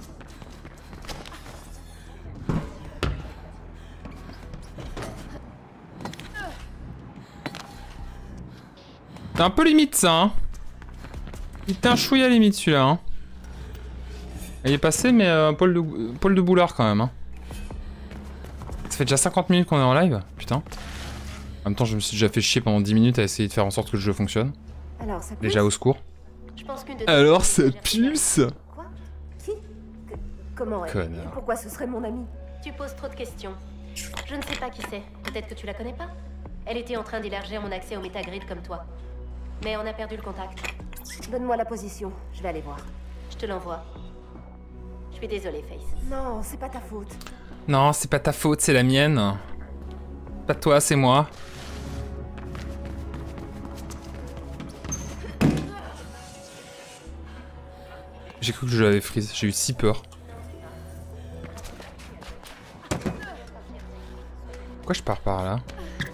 C'est un peu limite ça, hein. Il était un chouïa limite celui-là, hein. Il est passé, mais euh, Paul, de, euh, Paul de Boulard quand même, hein. Ça fait déjà cinquante minutes qu'on est en live, putain. En même temps, je me suis déjà fait chier pendant dix minutes à essayer de faire en sorte que le jeu fonctionne. Alors, ça Déjà au secours. Je pense qu'une de Alors ça pulse. Quoi? Qui? Que- Comment elle? Connard. Et pourquoi ce serait mon amie? Tu poses trop de questions. Je ne sais pas qui c'est. Peut-être que tu la connais pas. Elle était en train d'élargir mon accès au métagrid comme toi. Mais on a perdu le contact. Donne-moi la position, je vais aller voir. Je te l'envoie. Je suis désolée, Face. Non, c'est pas ta faute. Non, c'est pas ta faute, c'est la mienne. Pas toi, c'est moi. J'ai cru que je l'avais freeze, j'ai eu si peur. Pourquoi je pars par là?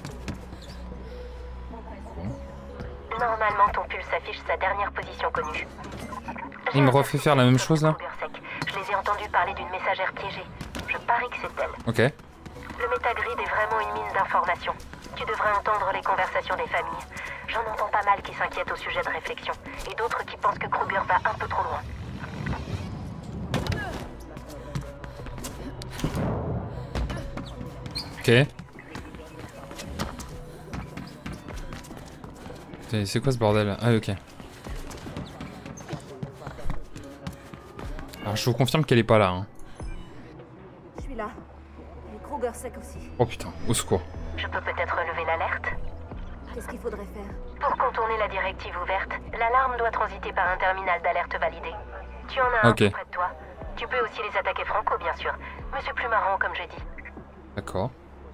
Normalement, ton pulse affiche sa dernière position connue. Il me refait faire la même chose là? Je les ai entendus parler d'une messagère piégée. Je Je parie que c'est elle. Ok. Le métagrid est vraiment une mine d'informations. Tu devrais entendre les conversations des familles. J'en entends pas mal qui s'inquiètent au sujet de réflexion, et d'autres qui pensent que Kruger va un peu trop loin. Ok. C'est quoi ce bordel? Ah ok. Alors je vous confirme qu'elle est pas là. Hein. Je suis là. Et Kruger sec aussi. Oh putain, au secours. Je peux peut-être relever l'alerte? Qu'est-ce qu'il faudrait faire? Pour contourner la directive ouverte, l'alarme doit transiter par un terminal d'alerte validé. Tu en as un okay. tout près de toi. Tu peux aussi les attaquer franco, bien sûr. Mais c'est plus marrant, comme j'ai dit. D'accord.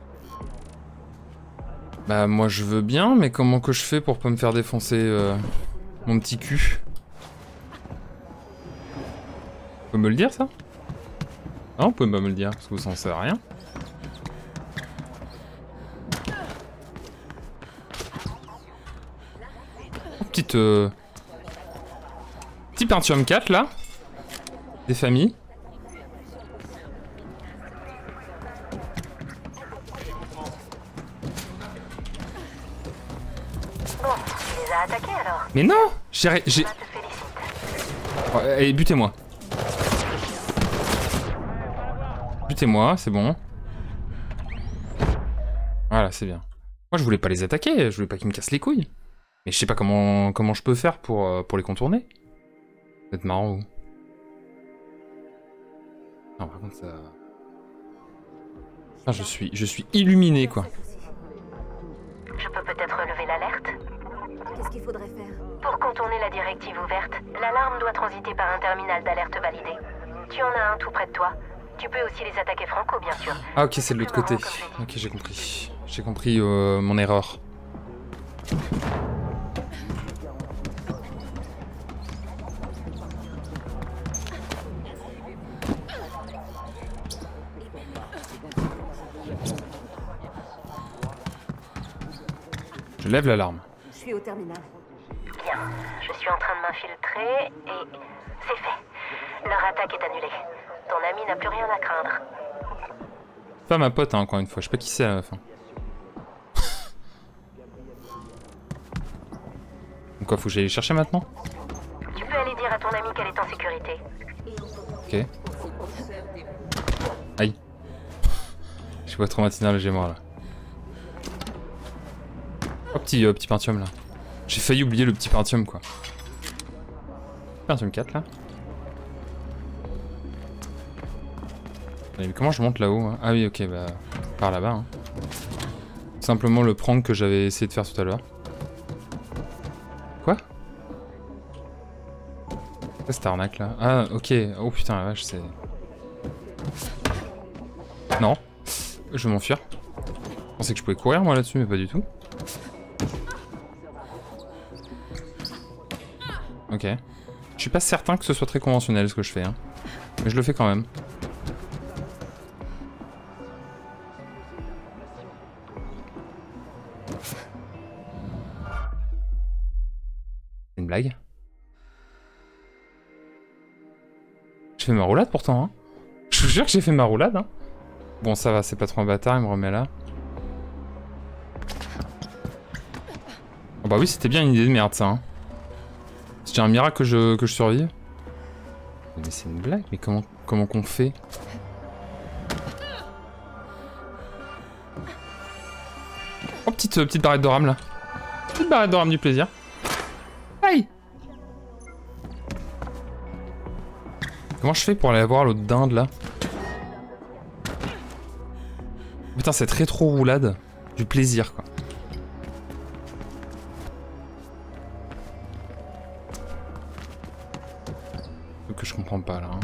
Bah moi je veux bien, mais comment que je fais pour pas me faire défoncer euh, mon petit cul? Vous pouvez me le dire ça? Non, vous pouvez pas me le dire, parce que vous en savez rien. Petite... Euh... Petit Pentium quatre là. Des familles. Bon, tu les as attaqués alors? Mais non! J'ai... j'ai... Oh, allez, butez-moi. Butez-moi, c'est bon. Voilà, c'est bien. Moi, je voulais pas les attaquer, je voulais pas qu'ils me cassent les couilles. Mais je sais pas comment, comment je peux faire pour, euh, pour les contourner. Ça va être marrant, vous. Non, par contre, ça... Ah, je suis, je suis illuminé, quoi. Je peux peut-être relever l'alerte? Qu'est-ce qu'il faudrait faire? Pour contourner la directive ouverte, l'alarme doit transiter par un terminal d'alerte validé. Tu en as un tout près de toi. Tu peux aussi les attaquer franco, bien sûr. Ah ok, c'est de l'autre côté. Ok, j'ai compris. J'ai compris euh, mon erreur. Je lève l'alarme. Je suis au terminal. Bien, je suis en train de m'infiltrer et c'est fait. Leur attaque est annulée. Ton ami n'a plus rien à craindre. Pas ma pote, hein, encore une fois. Je sais pas qui c'est à la fin. Donc quoi, faut que j'aille les chercher maintenant? Tu peux aller dire à ton ami qu'elle est en sécurité. Ok. Aïe. Je suis pas traumatisé, j'ai mort là. Oh, petit, euh, petit Pentium là. J'ai failli oublier le petit Pentium quoi. Pentium quatre là. Mais comment je monte là-haut hein? Ah oui, ok, bah par là-bas. Hein. Simplement le prank que j'avais essayé de faire tout à l'heure. Quoi? C'est cette arnaque là? Ah ok, oh putain la vache c'est... Non, je vais m'enfuir. Je pensais que je pouvais courir moi là-dessus mais pas du tout. Ok. Je suis pas certain que ce soit très conventionnel ce que je fais hein. Mais je le fais quand même. C'est une blague? J'ai fait ma roulade pourtant hein. Je vous jure que j'ai fait ma roulade hein. Bon ça va, c'est pas trop un bâtard, il me remet là. Oh bah oui, c'était bien une idée de merde ça hein. C'était un miracle que je, que je survive. Mais c'est une blague, mais comment comment qu'on fait? Oh petite, euh, petite barrette de rame là. Petite barrette de rame du plaisir. Aïe! Comment je fais pour aller voir l'autre dinde là? Putain, cette rétro-roulade du plaisir quoi. Truc que je comprends pas là. Hein.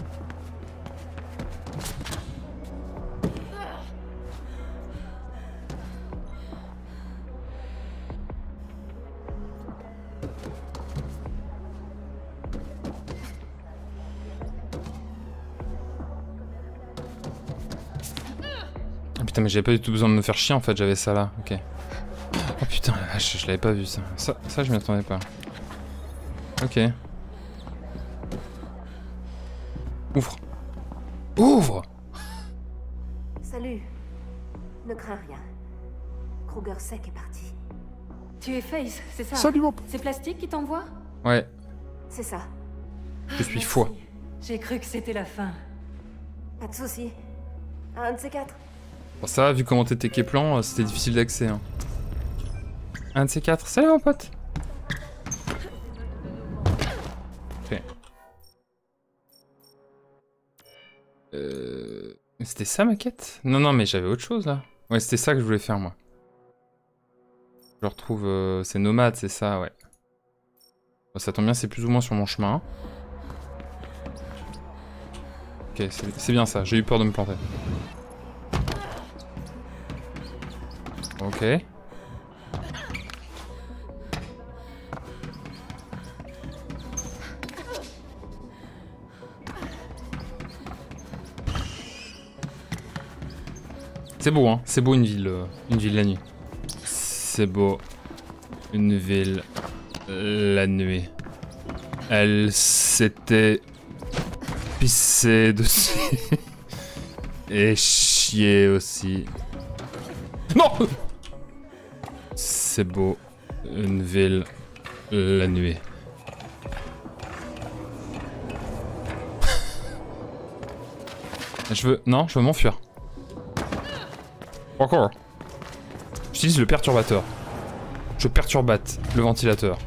Putain mais j'avais pas du tout besoin de me faire chier en fait, j'avais ça là, ok. Oh putain la vache, je l'avais pas vu ça. Ça, ça je m'y attendais pas. Ok. Ouvre. Ouvre. Salut. Ne crains rien. Kruger Sec est parti. Tu es Face, c'est ça? Salut mon... C'est Plastique qui t'envoie? Ouais. C'est ça. Je suis Merci. foi. J'ai cru que c'était la fin. Pas de soucis. Un de ces quatre. Bon, ça, vu comment t'étais Keplan, c'était difficile d'accès. Hein. Un de ces quatre. Salut mon pote. Ok. Euh... C'était ça ma quête? Non, non, mais j'avais autre chose là. Ouais, c'était ça que je voulais faire moi. Je retrouve... Euh... C'est nomade, c'est ça, ouais. Bon, ça tombe bien, c'est plus ou moins sur mon chemin. Ok, c'est bien ça, j'ai eu peur de me planter. Ok. C'est beau, hein. C'est beau une ville, euh, une ville la nuit. C'est beau. Une ville la nuit. Elle s'était pissée dessus. Et chier aussi. Non! C'est beau. Une ville la nuit. Je veux... Non, je veux m'enfuir. Encore. J'utilise le perturbateur. Je perturbate le ventilateur.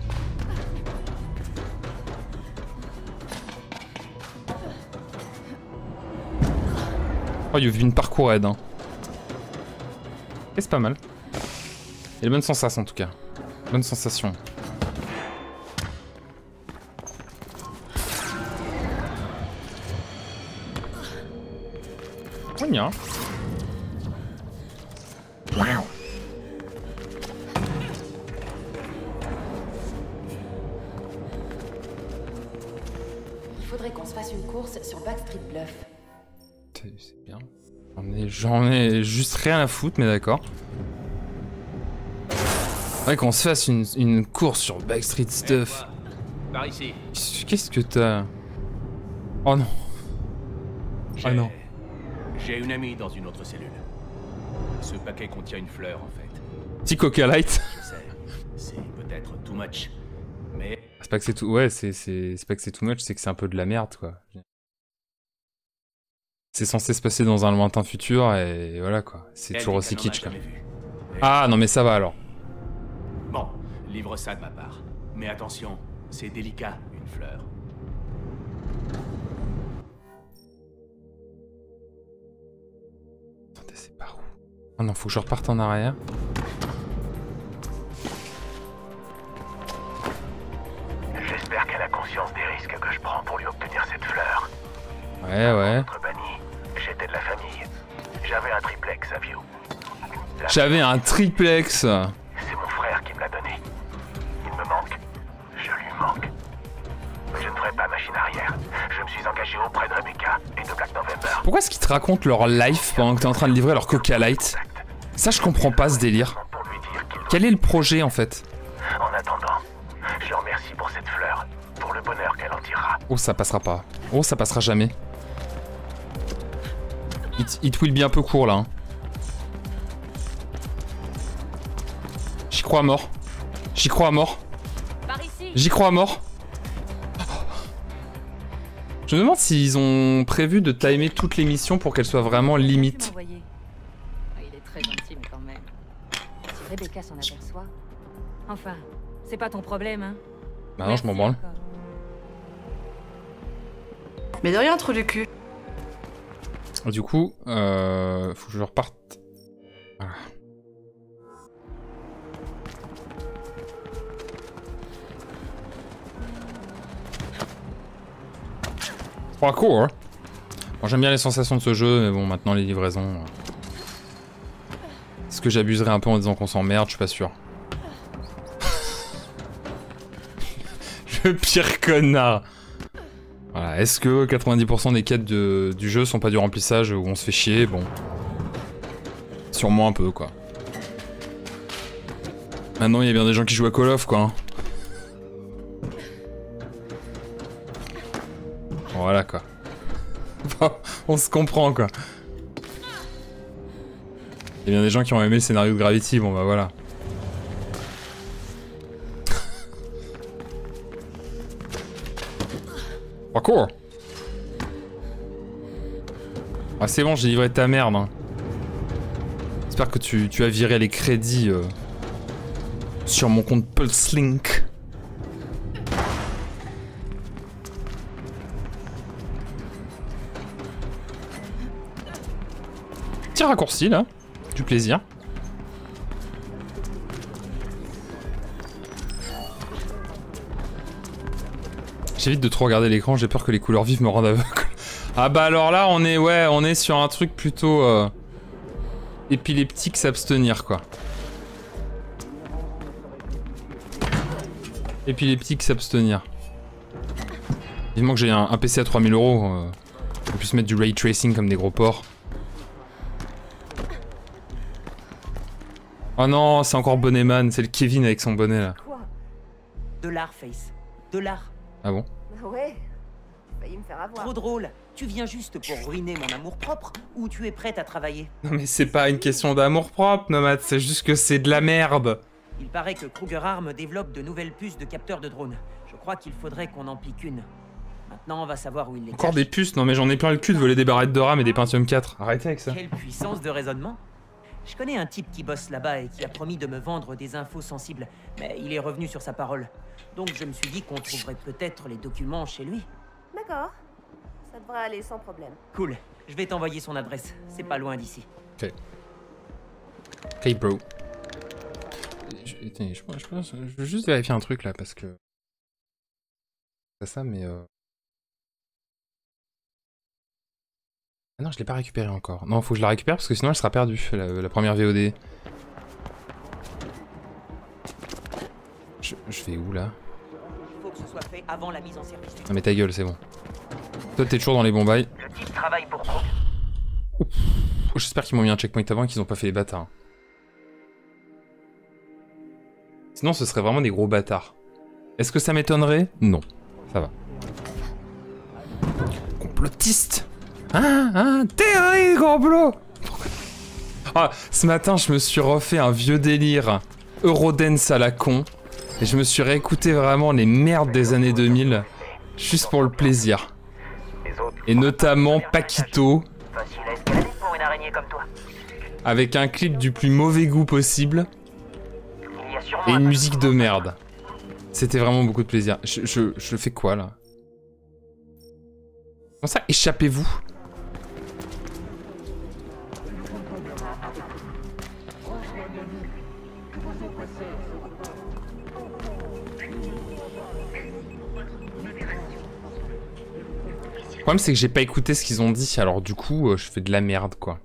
Oh, il y a eu une parcours aide, hein. Et c'est pas mal. Il y a de bonnes sensations en tout cas. Bonne sensation. Oh, bien. Il faudrait qu'on se fasse une course sur Backstreet Bluff. C'est bien. J'en ai, j'en ai juste rien à foutre, mais d'accord. Ouais, qu'on se fasse une, une course sur Backstreet Stuff. Hey, par ici. Qu'est-ce que t'as? Oh non. Ah non. J'ai une amie dans une autre cellule. Ce paquet contient une fleur, en fait. Petit Coca Light. Je sais, c'est peut-être too much, mais... C'est pas que c'est tout... Ouais, c'est pas que c'est too much, c'est que c'est un peu de la merde, quoi. C'est censé se passer dans un lointain futur, et voilà, quoi. C'est toujours aussi kitsch, quoi. Ah, non, mais ça va, alors. Bon, livre ça de ma part. Mais attention, c'est délicat, une fleur. Attendez, c'est par où? Oh non, faut que je reparte en arrière. J'espère qu'elle a conscience des risques que je prends pour lui obtenir cette fleur. Ouais, ouais. J'étais de la famille. J'avais un triplex à View. J'avais un triplex. C'est mon frère qui me l'a donné. Il me manque. Je lui manque. Je ne ferai pas machine arrière. Je me suis engagé auprès de Rebecca et de Black November. Pourquoi est-ce qu'ils te racontent leur life pendant que t'es en train de livrer leur Coca Light? Ça, je comprends pas ce délire. Quel est le projet, en fait? En attendant, je remercie pour cette fleur, pour le bonheur qu'elle en tirera. Oh, ça passera pas. Oh, ça passera jamais. It, it will be un peu court, là. Hein. J'y crois à mort. J'y crois à mort. J'y crois à mort. Je me demande s'ils ont prévu de timer toutes les missions pour qu'elles soient vraiment limites. Il est très gentil, mais quand même. Si Rebecca s'en aperçoit... Enfin, c'est pas ton problème, hein. Bah non, je m'en branle. Mais de rien, trou du cul. Du coup, euh, faut que je reparte. Voilà. Trois cours, hein. Bon, j'aime bien les sensations de ce jeu, mais bon, maintenant les livraisons... Euh... Est-ce que j'abuserais un peu en disant qu'on s'emmerde? Je suis pas sûr. Le pire connard. Voilà, est-ce que quatre-vingt-dix pour cent des quêtes de, du jeu sont pas du remplissage où on se fait chier? Bon. Sûrement un peu, quoi. Maintenant, il y a bien des gens qui jouent à Call of, quoi. Hein. Voilà, quoi. On se comprend, quoi. Il y a bien des gens qui ont aimé le scénario de Gravity, bon bah voilà. Parcours. Ah c'est bon, j'ai livré ta merde. Hein. J'espère que tu, tu as viré les crédits euh, sur mon compte Pulse Link. Petit raccourci là, du plaisir. J'évite de trop regarder l'écran, j'ai peur que les couleurs vives me rendent aveugle. Ah bah alors là on est ouais on est sur un truc plutôt euh, épileptique s'abstenir quoi. Épileptique s'abstenir. Vivement que j'ai un, un P C à trois mille euros, euh, on puisse mettre du ray tracing comme des gros porcs. Oh non, c'est encore Bonneman, c'est le Kevin avec son bonnet là. Quoi? De l'art, Face. De l'art. Ah bon? Ouais, j'ai failli me faire avoir. Trop drôle. Tu viens juste pour ruiner mon amour-propre ou tu es prête à travailler? Non mais c'est pas une question d'amour-propre, Nomad, c'est juste que c'est de la merde. Il paraît que Kruger Arm développe de nouvelles puces de capteurs de drones. Je crois qu'il faudrait qu'on en pique une. Maintenant, on va savoir où il les Encore cache. des puces? Non mais j'en ai plein le cul de voler des barrettes de RAM et des Pentium quatre. Arrêtez avec ça. Quelle puissance de raisonnement. Je connais un type qui bosse là-bas et qui a promis de me vendre des infos sensibles, mais il est revenu sur sa parole. Donc je me suis dit qu'on trouverait peut-être les documents chez lui. D'accord. Ça devrait aller sans problème. Cool. Je vais t'envoyer son adresse. C'est pas loin d'ici. Ok. Ok, bro. Je, attends, je, je, pense, je veux juste vérifier un truc là parce que. C'est ça, mais. Euh... Ah non, je l'ai pas récupéré encore. Non, faut que je la récupère parce que sinon elle sera perdue, la, la première V O D. Je, je vais où là? Faut que ce soit fait avant la mise en service. Ah mais ta gueule, c'est bon. Toi t'es toujours dans les bons bails. Le type travaille pour Krug. J'espère qu'ils m'ont mis un checkpoint avant et qu'ils ont pas fait les bâtards. Sinon ce serait vraiment des gros bâtards. Est-ce que ça m'étonnerait? Non. Ça va. Complotiste. Ah, ah, théorie complot. Ah, ce matin je me suis refait un vieux délire Eurodance à la con. Et je me suis réécouté vraiment les merdes des années deux mille. Juste pour le plaisir. Et notamment Paquito. Avec un clip du plus mauvais goût possible. Et une musique de merde. C'était vraiment beaucoup de plaisir. Je, je, je fais quoi là? Comment ça, échappez-vous? Le problème c'est que j'ai pas écouté ce qu'ils ont dit, alors du coup euh, je fais de la merde quoi.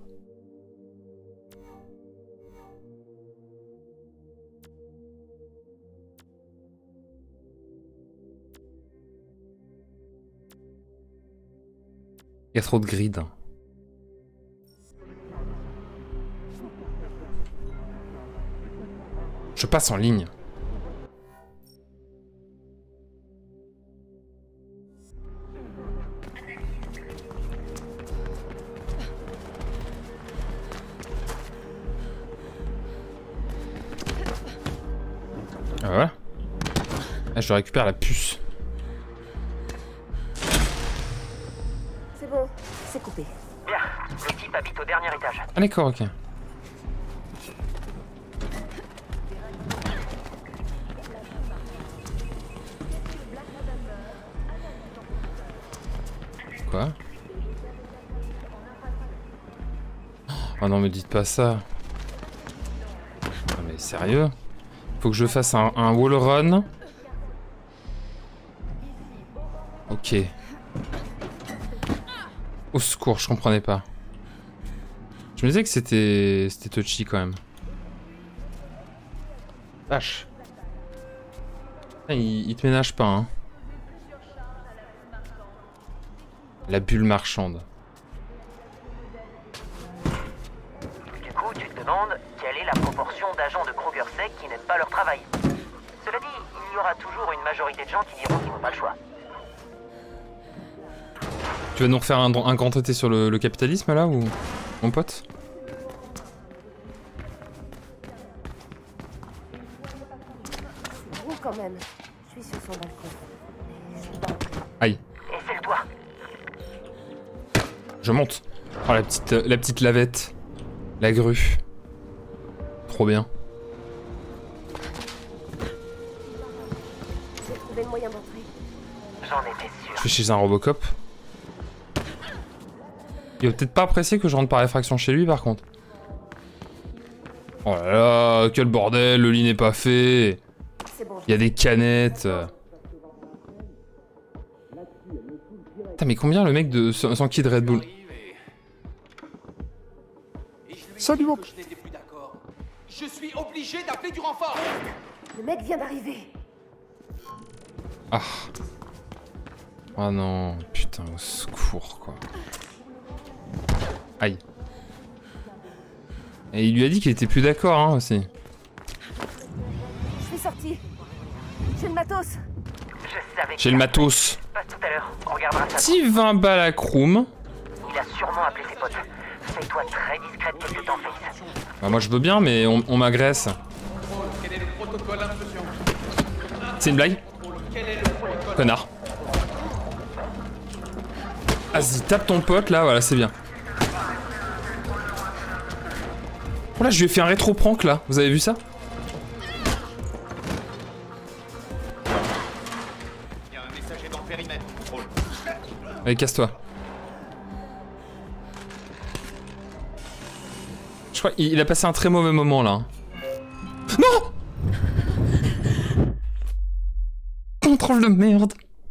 Il y a trop de grid. Je passe en ligne. Ah voilà. Là je récupère la puce. C'est bon, c'est coupé. Bien, le type habite au dernier étage. Ah d'accord, ok. Quoi? Oh non, me dites pas ça. Non mais sérieux? Faut que je fasse un, un wall run. Ok. Au secours, je comprenais pas. Je me disais que c'était c'était touchy quand même. Vache. Il, il te ménage pas, hein. La bulle marchande. Du coup, tu te demandes quelle est la proportion d'agents de KrugerSec qui n'aiment pas leur travail. Cela dit, il y aura toujours une majorité de gens qui diront qu'ils n'ont pas le choix. Tu vas nous refaire un, un grand traité sur le, le capitalisme là ou mon pote? quand même. Je suis sur son balcon. Et je peux pas entrer. Aïe. Et c'est le toit. Je monte. Oh, la petite, euh, la petite lavette. La grue. Trop bien. J'ai trouvé le moyen d'entrer. J'en étais sûr. Je vais chez un Robocop. Il va peut-être pas apprécier que je rentre par effraction chez lui par contre. Oh là là, quel bordel, le lit n'est pas fait. Il y a des canettes. Putain, mais combien le mec de son kit Red Bull? Salut mon... Je n'étais plus d'accord. Je suis obligé d'appeler du renfort. Le mec vient d'arriver. Ah. Oh non, putain, au secours quoi. Aïe. Et il lui a dit qu'il était plus d'accord hein aussi. Je suis sorti. J'ai le matos. Je savais. J'ai le matos. Passe tout à l'heure. On regardera ça. Petit vingt balles à Kroom. Il a sûrement appelé ses potes. Fais-toi très discrète quelques temps, Face. Bah moi je veux bien mais on, on m'agresse. C'est une blague? Connard. Vas-y, tape ton pote là, voilà, c'est bien. Oh là, je lui ai fait un rétro-prank là, vous avez vu ça? Allez, casse-toi. Je crois qu'il a passé un très mauvais moment là. Non! Contrôle de merde.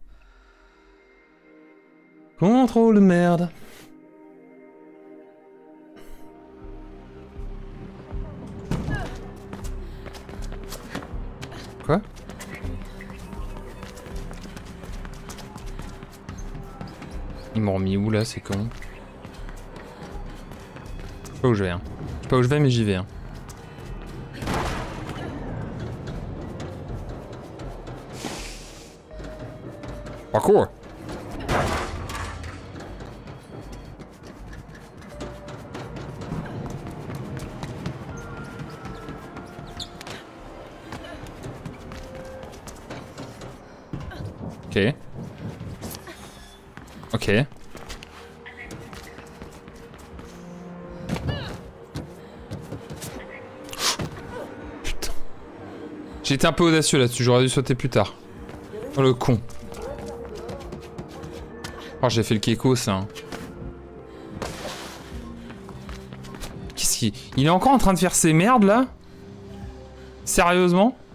Contrôle de merde. Quoi? Ils m'ont remis où là, c'est con? Je sais pas où je vais, hein. Je sais pas où je vais, mais j'y vais, hein. Parcours. Ok. Ok. Putain. J'ai été un peu audacieux là-dessus, j'aurais dû sauter plus tard. Oh le con. Oh j'ai fait le Keko ça. Hein. Qu'est-ce qu'il... Il est encore en train de faire ses merdes là? Sérieusement?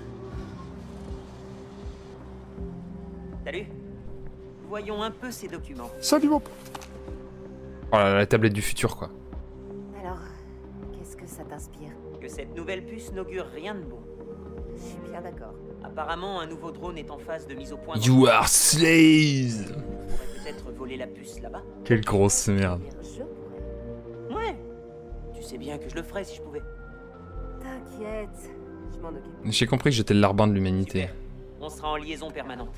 Salut. Voyons un peu ces documents. Salut mon pote. Oh là là, la tablette du futur quoi. Alors, qu'est-ce que ça t'inspire? Que cette nouvelle puce n'augure rien de bon. Je suis bien d'accord. Apparemment, un nouveau drone est en phase de mise au point. You are slaves. On pourrait peut-être voler la puce là-bas. Quelle grosse merde. Ouais. Tu sais bien que je le ferais si je pouvais. T'inquiète, je m'en occupe. J'ai compris que j'étais le larbin de l'humanité. Super. On sera en liaison permanente.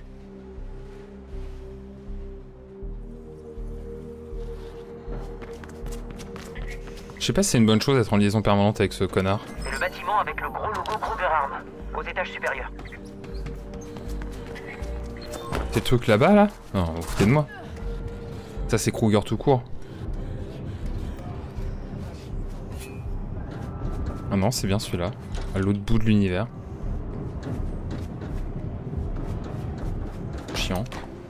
Je sais pas si c'est une bonne chose d'être en liaison permanente avec ce connard. C'est le bâtiment avec le gros logo Kruger Arm, aux étages supérieurs. Ces trucs là-bas là? Non, vous foutez de moi. Ça c'est Kruger tout court. Ah non, c'est bien celui-là. À l'autre bout de l'univers. Chiant.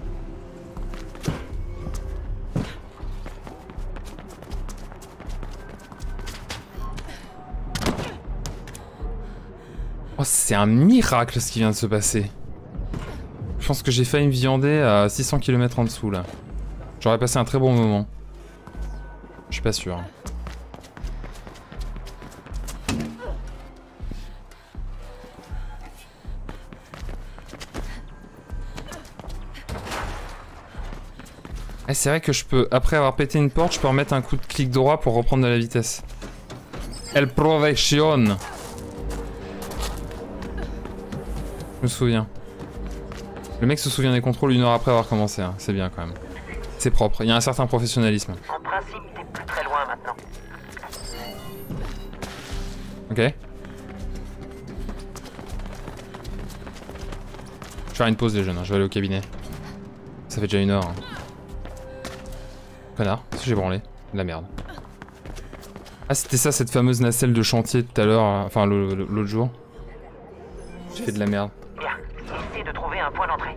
Oh, c'est un miracle ce qui vient de se passer. Je pense que j'ai failli me viander à six cents kilomètres en dessous là. J'aurais passé un très bon moment. Je suis pas sûr. Eh, c'est vrai que je peux, après avoir pété une porte, je peux remettre un coup de clic droit pour reprendre de la vitesse. El Protection. Je me souviens. Le mec se souvient des contrôles une heure après avoir commencé, hein. C'est bien quand même. C'est propre, il y a un certain professionnalisme. En principe, t'es plus très loin maintenant. Ok. faire une pause les jeunes, hein. Je vais aller au cabinet. Ça fait déjà une heure. Hein. Connard, si j'ai branlé. De la merde. Ah c'était ça cette fameuse nacelle de chantier tout à l'heure, enfin l'autre jour. J'ai fait de la merde. Bien, essaie de trouver un point d'entrée.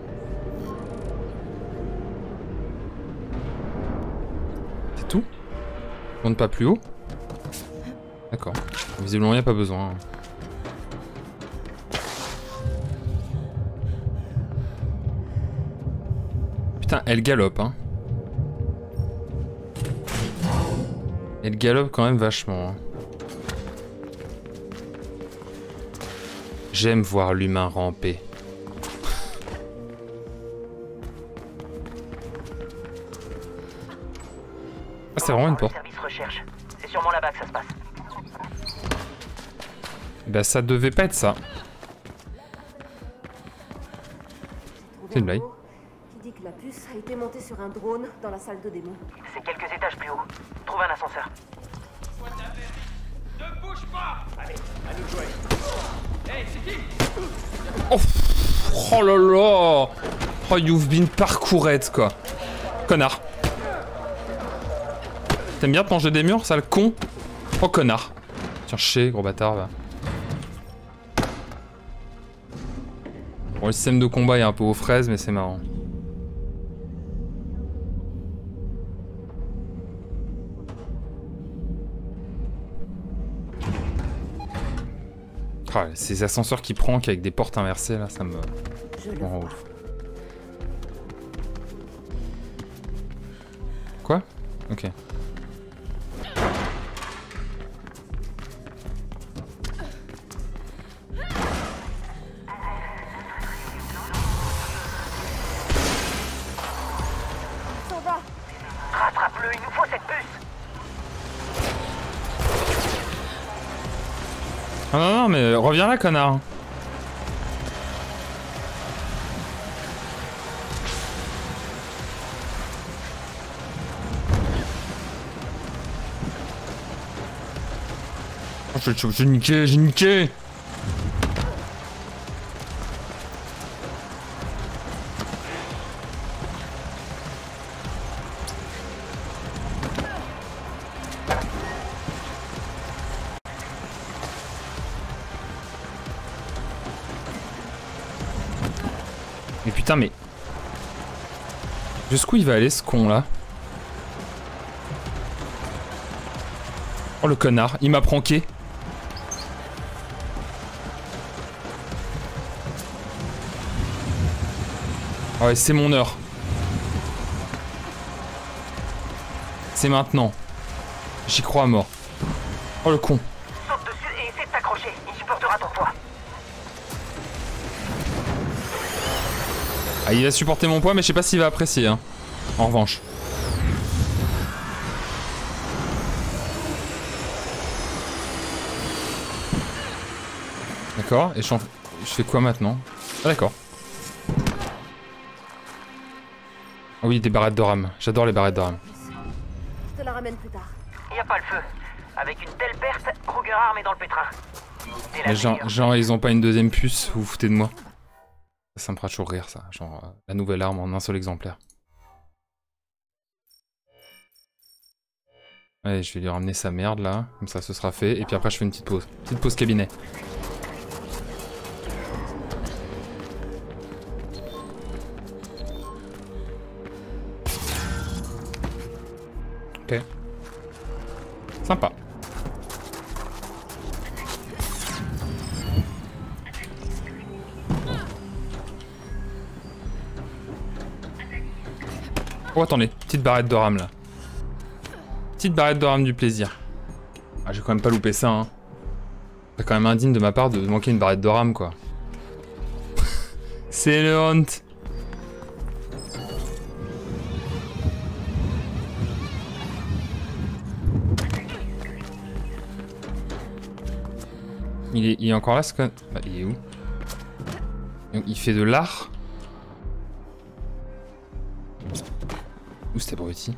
C'est tout? On monte pas plus haut? D'accord. Visiblement il n'y a pas besoin. Putain, elle galope hein. Elle galope quand même vachement. Hein. J'aime voir l'humain ramper. Ah, c'est vraiment une porte. Service recherche. C'est sûrement là-bas que ça se passe. Bah ça devait pas être ça. C'est une blague. Qui dit que la puce a été montée sur un drone dans la salle de démo. C'est quelques étages plus haut. Trouve un ascenseur. Ne bouge pas! Allez, à nous de jouer. Hey, c'est qui? Oh, oh là là! Oh, you've been parcourette quoi. Connard. T'aimes bien te manger des murs, sale con? Oh connard. Tiens, chier, gros bâtard va. Bon, le système de combat est un peu aux fraises, mais c'est marrant. Ah, ces ascenseurs qui prank avec des portes inversées là, ça me... me rend ouf. Quoi? Ok. Rattrape-le, il nous faut cette puce. Ah non, non, mais reviens là, connard. Oh, j'ai niqué, j'ai niqué. Mais putain, mais... Jusqu'où il va aller, ce con, là? Oh, le connard, il m'a pranké. Ah ouais, c'est mon heure. C'est maintenant. J'y crois à mort. Oh, le con. Saute dessus et essaie de t'accrocher. Il supportera ton poids. Ah, il va supporter mon poids, mais je sais pas s'il va apprécier, hein. En revanche. D'accord, et je, je fais quoi maintenant? Ah d'accord. Ah oui, des barrettes de rame. J'adore les barrettes de rame. Je te la ramène plus tard. Y a pas le feu. Avec une telle perte, Kruger armé dans le pétrin. Mais genre, genre, ils ont pas une deuxième puce, vous vous foutez de moi? Ça me fera toujours rire ça, genre euh, la nouvelle arme en un seul exemplaire. Allez, je vais lui ramener sa merde là, comme ça ce sera fait, et puis après je fais une petite pause. Petite pause cabinet. Ok. Sympa. Oh attendez, petite barrette de rame là. Petite barrette de rame du plaisir. Ah j'ai quand même pas loupé ça hein. C'est quand même indigne de ma part de manquer une barrette de rame quoi. C'est le honte. Il est, il est encore là ce con... Bah, il est où? Il fait de l'art. Où cet abruti?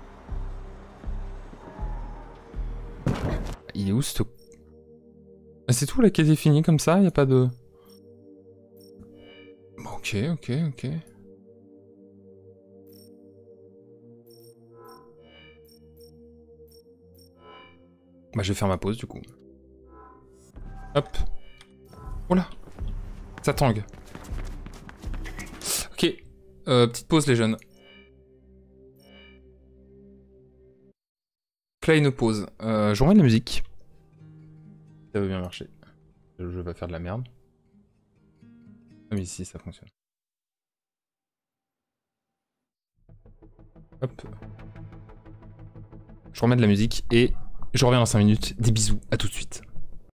Il est où ce... Ah, c'est tout la quête est finie comme ça? Y'a pas de... Bon Ok, ok, ok. Bah je vais faire ma pause du coup. Hop. Oula. Ça tangue. Ok. Euh, petite pause les jeunes. Play une pause. Euh, je remets de la musique. Ça veut bien marcher. Le jeu va faire de la merde. Ah mais si, ça fonctionne. Hop. Je remets de la musique et je reviens dans cinq minutes. Des bisous, à tout de suite.